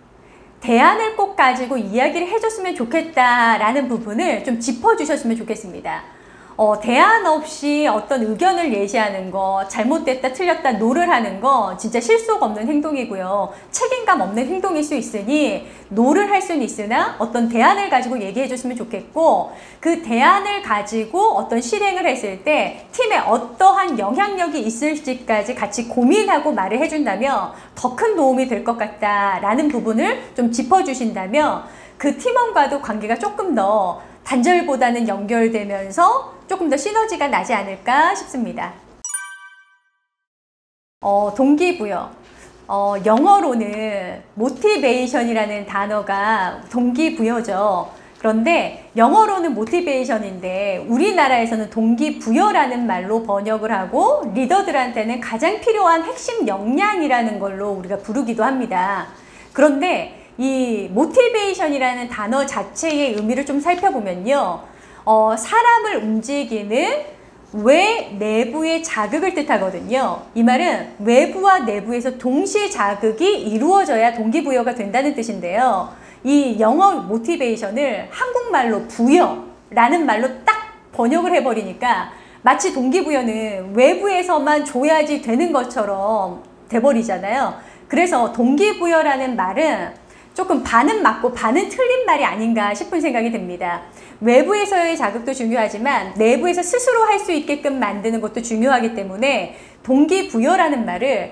대안을 꼭 가지고 이야기를 해줬으면 좋겠다라는 부분을 좀 짚어주셨으면 좋겠습니다. 어, 대안 없이 어떤 의견을 예시하는 거, 잘못됐다, 틀렸다, 노를 하는 거 진짜 실속 없는 행동이고요. 책임감 없는 행동일 수 있으니 노를 할 수는 있으나 어떤 대안을 가지고 얘기해 줬으면 좋겠고 그 대안을 가지고 어떤 실행을 했을 때 팀에 어떠한 영향력이 있을지까지 같이 고민하고 말을 해준다면 더 큰 도움이 될 것 같다라는 부분을 좀 짚어주신다면 그 팀원과도 관계가 조금 더 단절보다는 연결되면서 조금 더 시너지가 나지 않을까 싶습니다. 어, 동기부여. 어, 영어로는 motivation이라는 단어가 동기부여죠. 그런데 영어로는 motivation인데 우리나라에서는 동기부여라는 말로 번역을 하고 리더들한테는 가장 필요한 핵심 역량이라는 걸로 우리가 부르기도 합니다. 그런데 이 motivation이라는 단어 자체의 의미를 좀 살펴보면요. 어, 사람을 움직이는 외 내부의 자극을 뜻하거든요. 이 말은 외부와 내부에서 동시에 자극이 이루어져야 동기부여가 된다는 뜻인데요. 이 영어 모티베이션을 한국말로 부여라는 말로 딱 번역을 해버리니까 마치 동기부여는 외부에서만 줘야지 되는 것처럼 돼버리잖아요. 그래서 동기부여라는 말은 조금 반은 맞고 반은 틀린 말이 아닌가 싶은 생각이 듭니다. 외부에서의 자극도 중요하지만 내부에서 스스로 할 수 있게끔 만드는 것도 중요하기 때문에 동기부여라는 말을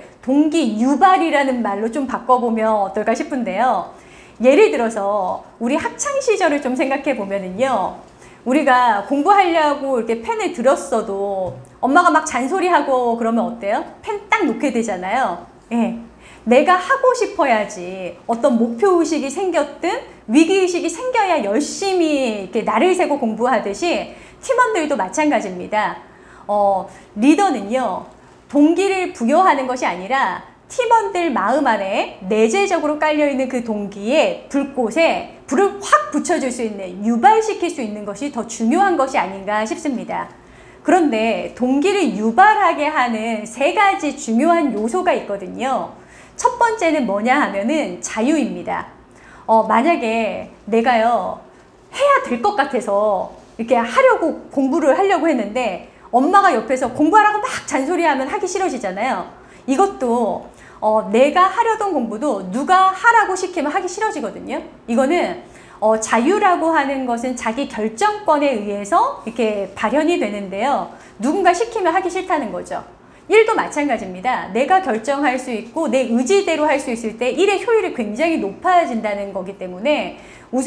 동기유발이라는 말로 좀 바꿔보면 어떨까 싶은데요. 예를 들어서 우리 학창시절을 좀 생각해 보면은요. 우리가 공부하려고 이렇게 펜을 들었어도 엄마가 막 잔소리하고 그러면 어때요? 펜 딱 놓게 되잖아요. 예. 내가 하고 싶어야지 어떤 목표의식이 생겼든 위기의식이 생겨야 열심히 이렇게 날을 새고 공부하듯이 팀원들도 마찬가지입니다. 어, 리더는요, 동기를 부여하는 것이 아니라 팀원들 마음 안에 내재적으로 깔려있는 그 동기에 불꽃에 불을 확 붙여줄 수 있는, 유발시킬 수 있는 것이 더 중요한 것이 아닌가 싶습니다. 그런데 동기를 유발하게 하는 세 가지 중요한 요소가 있거든요. 첫 번째는 뭐냐 하면은 자유입니다. 어, 만약에 내가요, 해야 될 것 같아서 이렇게 하려고, 공부를 하려고 했는데 엄마가 옆에서 공부하라고 막 잔소리하면 하기 싫어지잖아요. 이것도 어, 내가 하려던 공부도 누가 하라고 시키면 하기 싫어지거든요. 이거는 어, 자유라고 하는 것은 자기 결정권에 의해서 이렇게 발현이 되는데요. 누군가 시키면 하기 싫다는 거죠. 일도 마찬가지입니다. 내가 결정할 수 있고 내 의지대로 할 수 있을 때 일의 효율이 굉장히 높아진다는 거기 때문에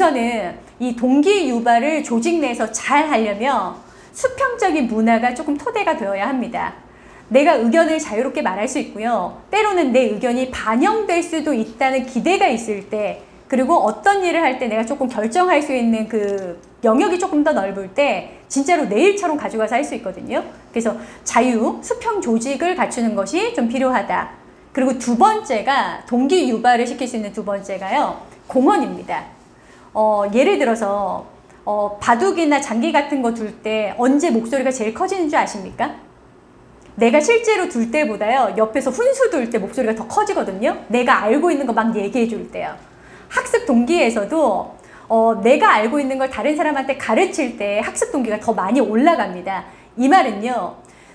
우선은 이 동기 유발을 조직 내에서 잘 하려면 수평적인 문화가 조금 토대가 되어야 합니다. 내가 의견을 자유롭게 말할 수 있고요. 때로는 내 의견이 반영될 수도 있다는 기대가 있을 때, 그리고 어떤 일을 할 때 내가 조금 결정할 수 있는 그 영역이 조금 더 넓을 때 진짜로 내 일처럼 가져가서 할 수 있거든요. 그래서 자유, 수평 조직을 갖추는 것이 좀 필요하다. 그리고 두 번째가 동기 유발을 시킬 수 있는 두 번째가요. 공헌입니다. 어, 예를 들어서 어, 바둑이나 장기 같은 거 둘 때 언제 목소리가 제일 커지는 줄 아십니까? 내가 실제로 둘 때보다요. 옆에서 훈수 둘 때 목소리가 더 커지거든요. 내가 알고 있는 거 막 얘기해 줄 때요. 학습 동기에서도 어, 내가 알고 있는 걸 다른 사람한테 가르칠 때 학습 동기가 더 많이 올라갑니다. 이 말은요.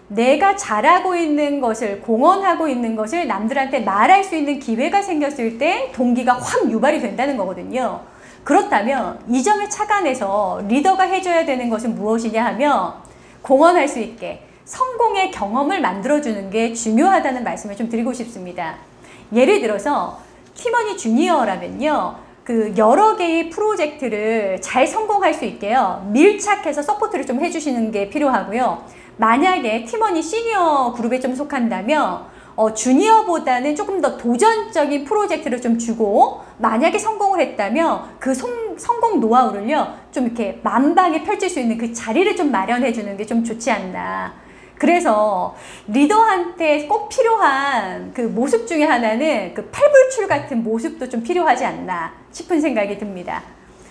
내가 잘하고 있는 것을, 공헌하고 있는 것을 남들한테 말할 수 있는 기회가 생겼을 때 동기가 확 유발이 된다는 거거든요. 그렇다면 이 점에 착안해서 리더가 해줘야 되는 것은 무엇이냐 하면 공헌할 수 있게 성공의 경험을 만들어주는 게 중요하다는 말씀을 좀 드리고 싶습니다. 예를 들어서 팀원이 주니어라면요. 그 여러 개의 프로젝트를 잘 성공할 수 있게요. 밀착해서 서포트를 좀 해주시는 게 필요하고요. 만약에 팀원이 시니어 그룹에 좀 속한다면 어, 주니어보다는 조금 더 도전적인 프로젝트를 좀 주고 만약에 성공을 했다면 그 성, 성공 노하우를요. 좀 이렇게 만방에 펼칠 수 있는 그 자리를 좀 마련해 주는 게 좀 좋지 않나. 그래서 리더한테 꼭 필요한 그 모습 중에 하나는 그 팔불출 같은 모습도 좀 필요하지 않나 싶은 생각이 듭니다.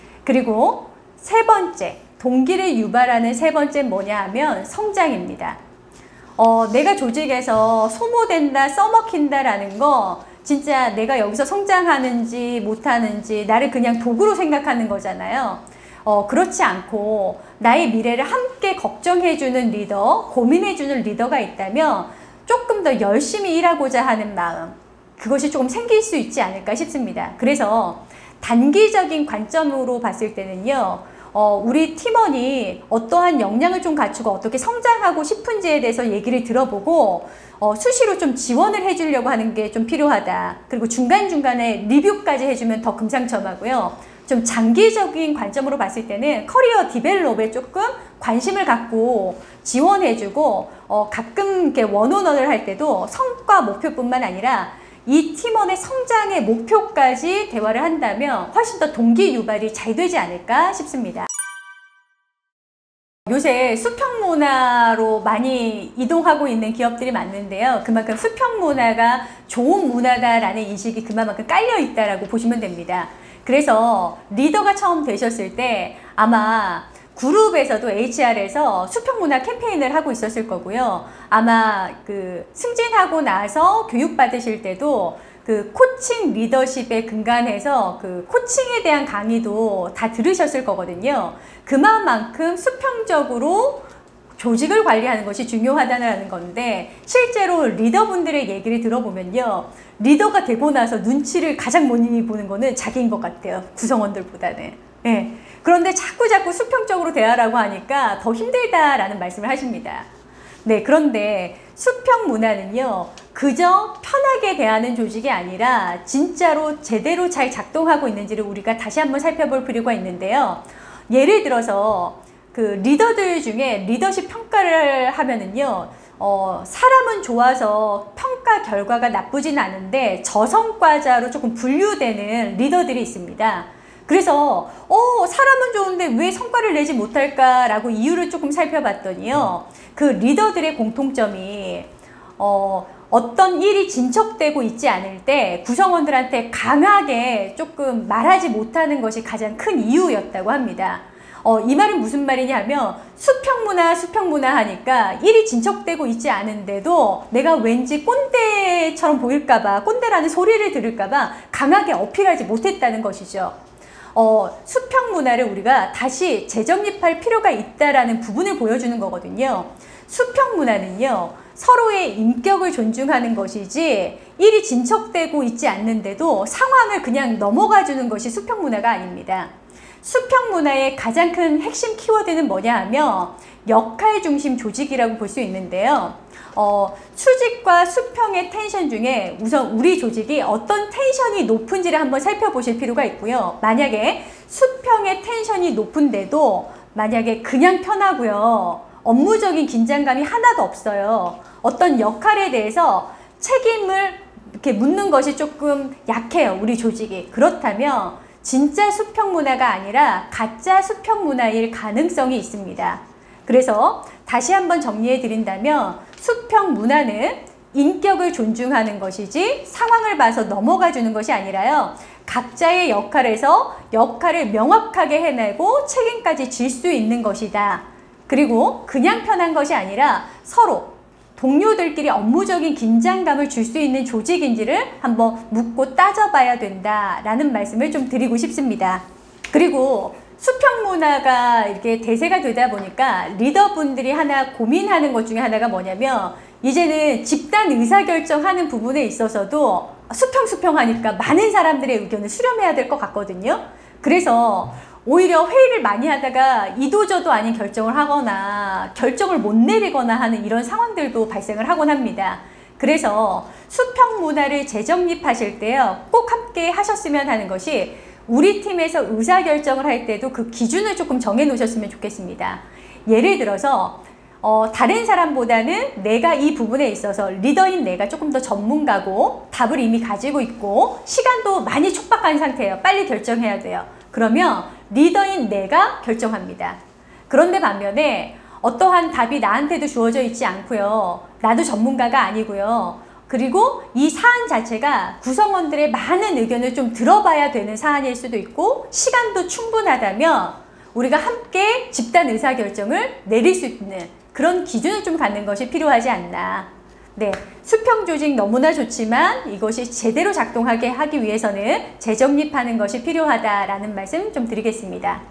그리고 세 번째, 동기를 유발하는 세 번째 뭐냐 하면 성장입니다. 어, 내가 조직에서 소모된다, 써먹힌다라는 거 진짜 내가 여기서 성장하는지 못하는지 나를 그냥 도구로 생각하는 거잖아요. 어, 그렇지 않고 나의 미래를 함께 걱정해주는 리더, 고민해주는 리더가 있다면 조금 더 열심히 일하고자 하는 마음, 그것이 조금 생길 수 있지 않을까 싶습니다. 그래서 단기적인 관점으로 봤을 때는요. 어, 우리 팀원이 어떠한 역량을 좀 갖추고 어떻게 성장하고 싶은지에 대해서 얘기를 들어보고 어, 수시로 좀 지원을 해주려고 하는 게 좀 필요하다. 그리고 중간중간에 리뷰까지 해주면 더 금상첨화고요. 좀 장기적인 관점으로 봤을 때는 커리어 디벨롭에 조금 관심을 갖고 지원해주고 어, 가끔 이렇게 원오원을 할 때도 성과 목표뿐만 아니라 이 팀원의 성장의 목표까지 대화를 한다면 훨씬 더 동기 유발이 잘 되지 않을까 싶습니다. 요새 수평 문화로 많이 이동하고 있는 기업들이 많은데요. 그만큼 수평 문화가 좋은 문화다라는 인식이 그만큼 깔려 있다라고 보시면 됩니다. 그래서 리더가 처음 되셨을 때 아마 그룹에서도 에이치알에서 수평 문화 캠페인을 하고 있었을 거고요. 아마 그 승진하고 나서 교육 받으실 때도 그 코칭 리더십에 근간해서 그 코칭에 대한 강의도 다 들으셨을 거거든요. 그만큼 수평적으로 조직을 관리하는 것이 중요하다는 건데, 실제로 리더분들의 얘기를 들어보면요, 리더가 되고 나서 눈치를 가장 많이 보는 거는 자기인 것 같아요. 구성원들보다는. 네. 그런데 자꾸 자꾸 수평적으로 대하라고 하니까 더 힘들다라는 말씀을 하십니다. 네, 그런데 수평 문화는요, 그저 편하게 대하는 조직이 아니라 진짜로 제대로 잘 작동하고 있는지를 우리가 다시 한번 살펴볼 필요가 있는데요. 예를 들어서 그 리더들 중에 리더십 평가를 하면은요, 어, 사람은 좋아서 평가 결과가 나쁘진 않은데 저성과자로 조금 분류되는 리더들이 있습니다. 그래서 어, 사람은 좋은데 왜 성과를 내지 못할까라고 이유를 조금 살펴봤더니요, 그 리더들의 공통점이 어, 어떤 일이 진척되고 있지 않을 때 구성원들한테 강하게 조금 말하지 못하는 것이 가장 큰 이유였다고 합니다. 어, 이 말은 무슨 말이냐 하면, 수평문화 수평문화 하니까 일이 진척되고 있지 않은데도 내가 왠지 꼰대처럼 보일까봐, 꼰대라는 소리를 들을까봐 강하게 어필하지 못했다는 것이죠. 어, 수평문화를 우리가 다시 재정립할 필요가 있다라는 부분을 보여주는 거거든요. 수평문화는요, 서로의 인격을 존중하는 것이지 일이 진척되고 있지 않는데도 상황을 그냥 넘어가 주는 것이 수평문화가 아닙니다. 수평문화의 가장 큰 핵심 키워드는 뭐냐 하면 역할 중심 조직이라고 볼 수 있는데요. 어, 수직과 수평의 텐션 중에 우선 우리 조직이 어떤 텐션이 높은지를 한번 살펴보실 필요가 있고요. 만약에 수평의 텐션이 높은데도 만약에 그냥 편하고요, 업무적인 긴장감이 하나도 없어요. 어떤 역할에 대해서 책임을 이렇게 묻는 것이 조금 약해요, 우리 조직이. 그렇다면 진짜 수평 문화가 아니라 가짜 수평 문화일 가능성이 있습니다. 그래서 다시 한번 정리해 드린다면, 수평 문화는 인격을 존중하는 것이지 상황을 봐서 넘어가 주는 것이 아니라요, 각자의 역할에서 역할을 명확하게 해내고 책임까지 질 수 있는 것이다. 그리고 그냥 편한 것이 아니라 서로 동료들끼리 업무적인 긴장감을 줄 수 있는 조직인지를 한번 묻고 따져봐야 된다라는 말씀을 좀 드리고 싶습니다. 그리고 수평 문화가 이렇게 대세가 되다 보니까 리더분들이 하나 고민하는 것 중에 하나가 뭐냐면, 이제는 집단 의사결정하는 부분에 있어서도 수평수평하니까 많은 사람들의 의견을 수렴해야 될 것 같거든요. 그래서 오히려 회의를 많이 하다가 이도저도 아닌 결정을 하거나 결정을 못 내리거나 하는 이런 상황들도 발생을 하곤 합니다. 그래서 수평 문화를 재정립하실 때요, 꼭 함께 하셨으면 하는 것이, 우리 팀에서 의사결정을 할 때도 그 기준을 조금 정해 놓으셨으면 좋겠습니다. 예를 들어서 어, 다른 사람보다는 내가 이 부분에 있어서 리더인 내가 조금 더 전문가고 답을 이미 가지고 있고 시간도 많이 촉박한 상태예요. 빨리 결정해야 돼요. 그러면 리더인 내가 결정합니다. 그런데 반면에 어떠한 답이 나한테도 주어져 있지 않고요, 나도 전문가가 아니고요, 그리고 이 사안 자체가 구성원들의 많은 의견을 좀 들어봐야 되는 사안일 수도 있고 시간도 충분하다면 우리가 함께 집단 의사결정을 내릴 수 있는 그런 기준을 좀 갖는 것이 필요하지 않나. 네, 수평 조직 너무나 좋지만 이것이 제대로 작동하게 하기 위해서는 재정립하는 것이 필요하다라는 말씀 좀 드리겠습니다.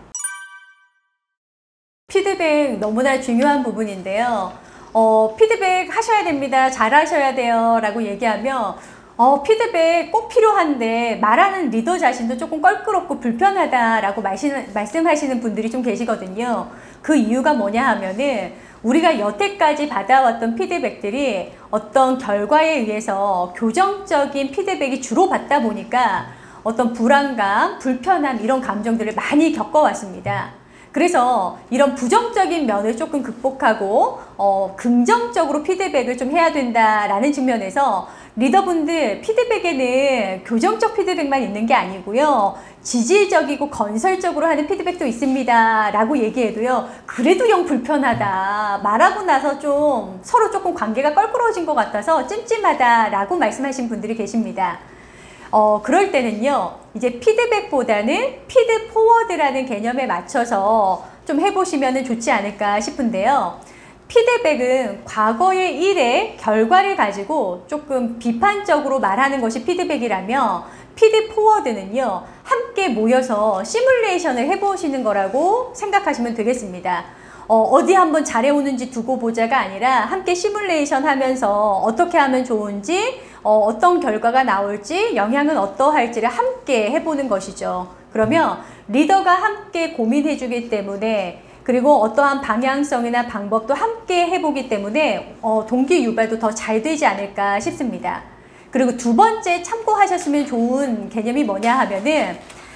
피드백 너무나 중요한 부분인데요. 어, 피드백 하셔야 됩니다, 잘 하셔야 돼요 라고 얘기하면 어, 피드백 꼭 필요한데 말하는 리더 자신도 조금 껄끄럽고 불편하다라고 말씀, 말씀하시는 분들이 좀 계시거든요. 그 이유가 뭐냐 하면은 우리가 여태까지 받아왔던 피드백들이 어떤 결과에 의해서 교정적인 피드백이 주로 받다 보니까 어떤 불안감, 불편함 이런 감정들을 많이 겪어왔습니다. 그래서 이런 부정적인 면을 조금 극복하고 어, 긍정적으로 피드백을 좀 해야 된다라는 측면에서 리더분들 피드백에는 교정적 피드백만 있는 게 아니고요. 지지적이고 건설적으로 하는 피드백도 있습니다 라고 얘기해도요. 그래도 영 불편하다. 말하고 나서 좀 서로 조금 관계가 껄끄러워진 것 같아서 찜찜하다 라고 말씀하신 분들이 계십니다. 어, 그럴 때는요, 이제 피드백보다는 피드 포워드라는 개념에 맞춰서 좀 해보시면 좋지 않을까 싶은데요. 피드백은 과거의 일의 결과를 가지고 조금 비판적으로 말하는 것이 피드백이라면, 피드 포워드는요, 함께 모여서 시뮬레이션을 해보시는 거라고 생각하시면 되겠습니다. 어, 어디 한번 잘해오는지 두고 보자가 아니라 함께 시뮬레이션 하면서 어떻게 하면 좋은지, 어, 어떤 결과가 나올지, 영향은 어떠할지를 함께 해보는 것이죠. 그러면 리더가 함께 고민해 주기 때문에, 그리고 어떠한 방향성이나 방법도 함께 해보기 때문에 어, 동기 유발도 더 잘 되지 않을까 싶습니다. 그리고 두 번째 참고하셨으면 좋은 개념이 뭐냐 하면은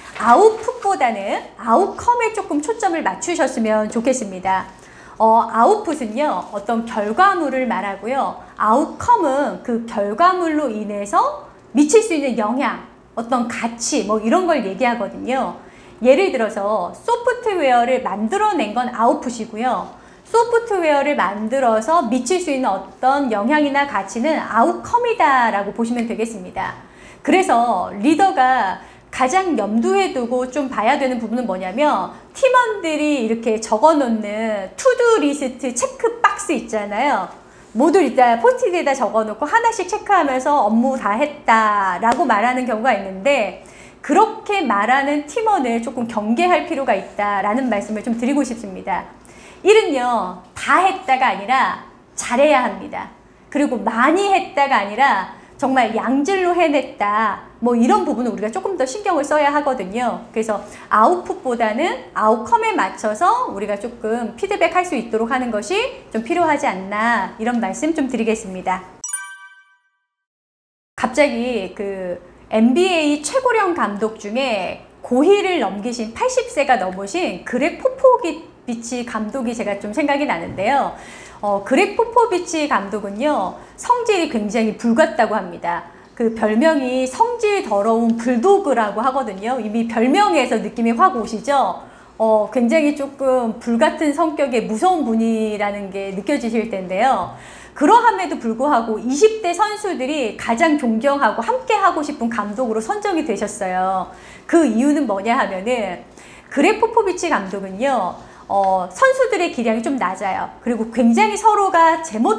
아웃풋보다는 아웃컴에 조금 초점을 맞추셨으면 좋겠습니다. 어, 아웃풋은요, 어떤 결과물을 말하고요. 아웃컴은 그 결과물로 인해서 미칠 수 있는 영향, 어떤 가치, 뭐 이런 걸 얘기하거든요. 예를 들어서 소프트웨어를 만들어낸 건 아웃풋이고요. 소프트웨어를 만들어서 미칠 수 있는 어떤 영향이나 가치는 아웃컴이다 라고 보시면 되겠습니다. 그래서 리더가 가장 염두에 두고 좀 봐야 되는 부분은 뭐냐면, 팀원들이 이렇게 적어 놓는 투두 리스트 체크 박스 있잖아요. 모두 일단 포스트잇에다 적어 놓고 하나씩 체크하면서 업무 다 했다 라고 말하는 경우가 있는데, 그렇게 말하는 팀원을 조금 경계할 필요가 있다라는 말씀을 좀 드리고 싶습니다. 일은요, 다 했다가 아니라 잘해야 합니다. 그리고 많이 했다가 아니라 정말 양질로 해냈다. 뭐 이런 부분은 우리가 조금 더 신경을 써야 하거든요. 그래서 아웃풋보다는 아웃컴에 맞춰서 우리가 조금 피드백 할 수 있도록 하는 것이 좀 필요하지 않나, 이런 말씀 좀 드리겠습니다. 갑자기 그 엔비에이 최고령 감독 중에 고희를 넘기신 팔십 세가 넘으신 그렉 포포비치 감독이 제가 좀 생각이 나는데요. 어, 그렉 포포비치 감독은요, 성질이 굉장히 불같다고 합니다. 그 별명이 성질 더러운 불도그라고 하거든요. 이미 별명에서 느낌이 확 오시죠? 어, 굉장히 조금 불같은 성격의 무서운 분이라는 게 느껴지실 텐데요. 그러함에도 불구하고 이십 대 선수들이 가장 존경하고 함께 하고 싶은 감독으로 선정이 되셨어요. 그 이유는 뭐냐 하면은, 그렉 포포비치 감독은요, 어, 선수들의 기량이 좀 낮아요. 그리고 굉장히 서로가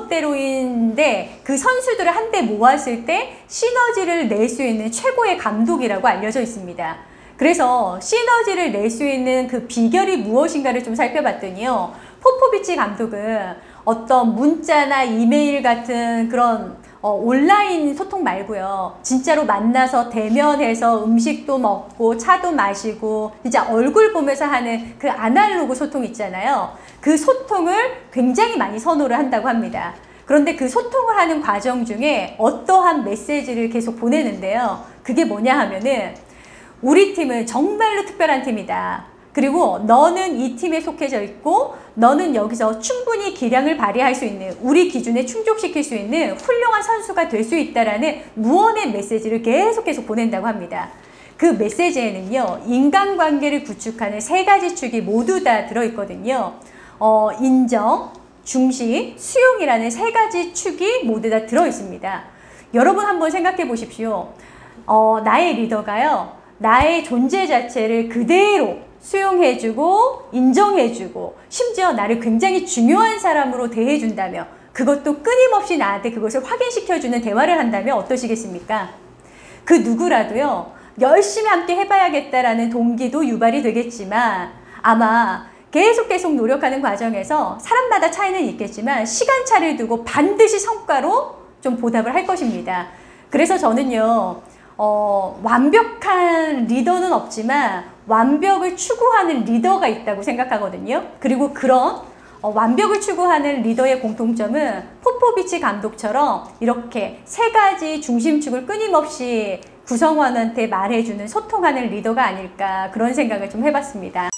제멋대로인데 그 선수들을 한데 모았을 때 시너지를 낼 수 있는 최고의 감독이라고 알려져 있습니다. 그래서 시너지를 낼 수 있는 그 비결이 무엇인가를 좀 살펴봤더니요, 포포비치 감독은 어떤 문자나 이메일 같은 그런 어, 온라인 소통 말고요, 진짜로 만나서 대면해서 음식도 먹고 차도 마시고 진짜 얼굴 보면서 하는 그 아날로그 소통 있잖아요. 그 소통을 굉장히 많이 선호를 한다고 합니다. 그런데 그 소통을 하는 과정 중에 어떠한 메시지를 계속 보내는데요, 그게 뭐냐 하면은, 우리 팀은 정말로 특별한 팀이다. 그리고 너는 이 팀에 속해져 있고 너는 여기서 충분히 기량을 발휘할 수 있는, 우리 기준에 충족시킬 수 있는 훌륭한 선수가 될 수 있다라는 무언의 메시지를 계속 계속 보낸다고 합니다. 그 메시지에는요, 인간관계를 구축하는 세 가지 축이 모두 다 들어있거든요. 어, 인정, 중심, 수용이라는 세 가지 축이 모두 다 들어있습니다. 여러분 한번 생각해 보십시오. 어, 나의 리더가요, 나의 존재 자체를 그대로 수용해주고 인정해주고 심지어 나를 굉장히 중요한 사람으로 대해준다며, 그것도 끊임없이 나한테 그것을 확인시켜주는 대화를 한다면 어떠시겠습니까? 그 누구라도요, 열심히 함께 해봐야겠다라는 동기도 유발이 되겠지만, 아마 계속 계속 노력하는 과정에서 사람마다 차이는 있겠지만 시간차를 두고 반드시 성과로 좀 보답을 할 것입니다. 그래서 저는요, 어, 완벽한 리더는 없지만 완벽을 추구하는 리더가 있다고 생각하거든요. 그리고 그런 어, 완벽을 추구하는 리더의 공통점은 포포비치 감독처럼 이렇게 세 가지 중심축을 끊임없이 구성원한테 말해주는 소통하는 리더가 아닐까 그런 생각을 좀 해봤습니다.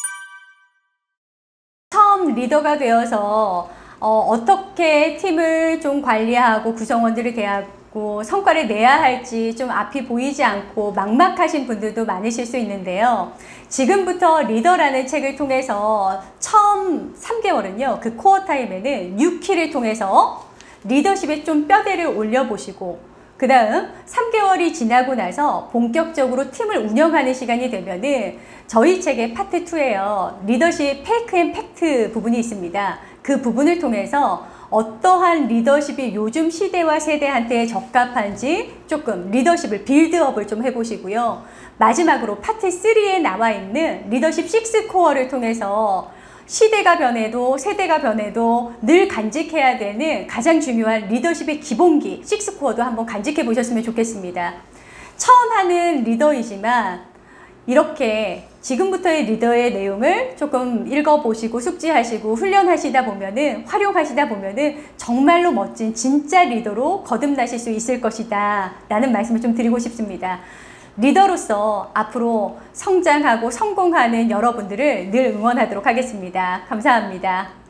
처음 리더가 되어서 어, 어떻게 팀을 좀 관리하고 구성원들을 대하고 성과를 내야 할지 좀 앞이 보이지 않고 막막하신 분들도 많으실 수 있는데요. 지금부터 리더라는 책을 통해서 처음 삼 개월은요, 그 코어 타임에는 육 키를 통해서 리더십에 좀 뼈대를 올려보시고, 그 다음 삼 개월이 지나고 나서 본격적으로 팀을 운영하는 시간이 되면은 저희 책의 파트 투에요. 리더십 페이크 앤 팩트 부분이 있습니다. 그 부분을 통해서 어떠한 리더십이 요즘 시대와 세대한테 적합한지 조금 리더십을 빌드업을 좀 해보시고요. 마지막으로 파트 쓰리에 나와 있는 리더십 식스 코어를 통해서 시대가 변해도 세대가 변해도 늘 간직해야 되는 가장 중요한 리더십의 기본기 식스 코어도 한번 간직해 보셨으면 좋겠습니다. 처음 하는 리더이지만 이렇게 지금부터의 리더의 내용을 조금 읽어보시고 숙지하시고 훈련하시다 보면은 활용하시다 보면은 정말로 멋진 진짜 리더로 거듭나실 수 있을 것이다 라는 말씀을 좀 드리고 싶습니다. 리더로서 앞으로 성장하고 성공하는 여러분들을 늘 응원하도록 하겠습니다. 감사합니다.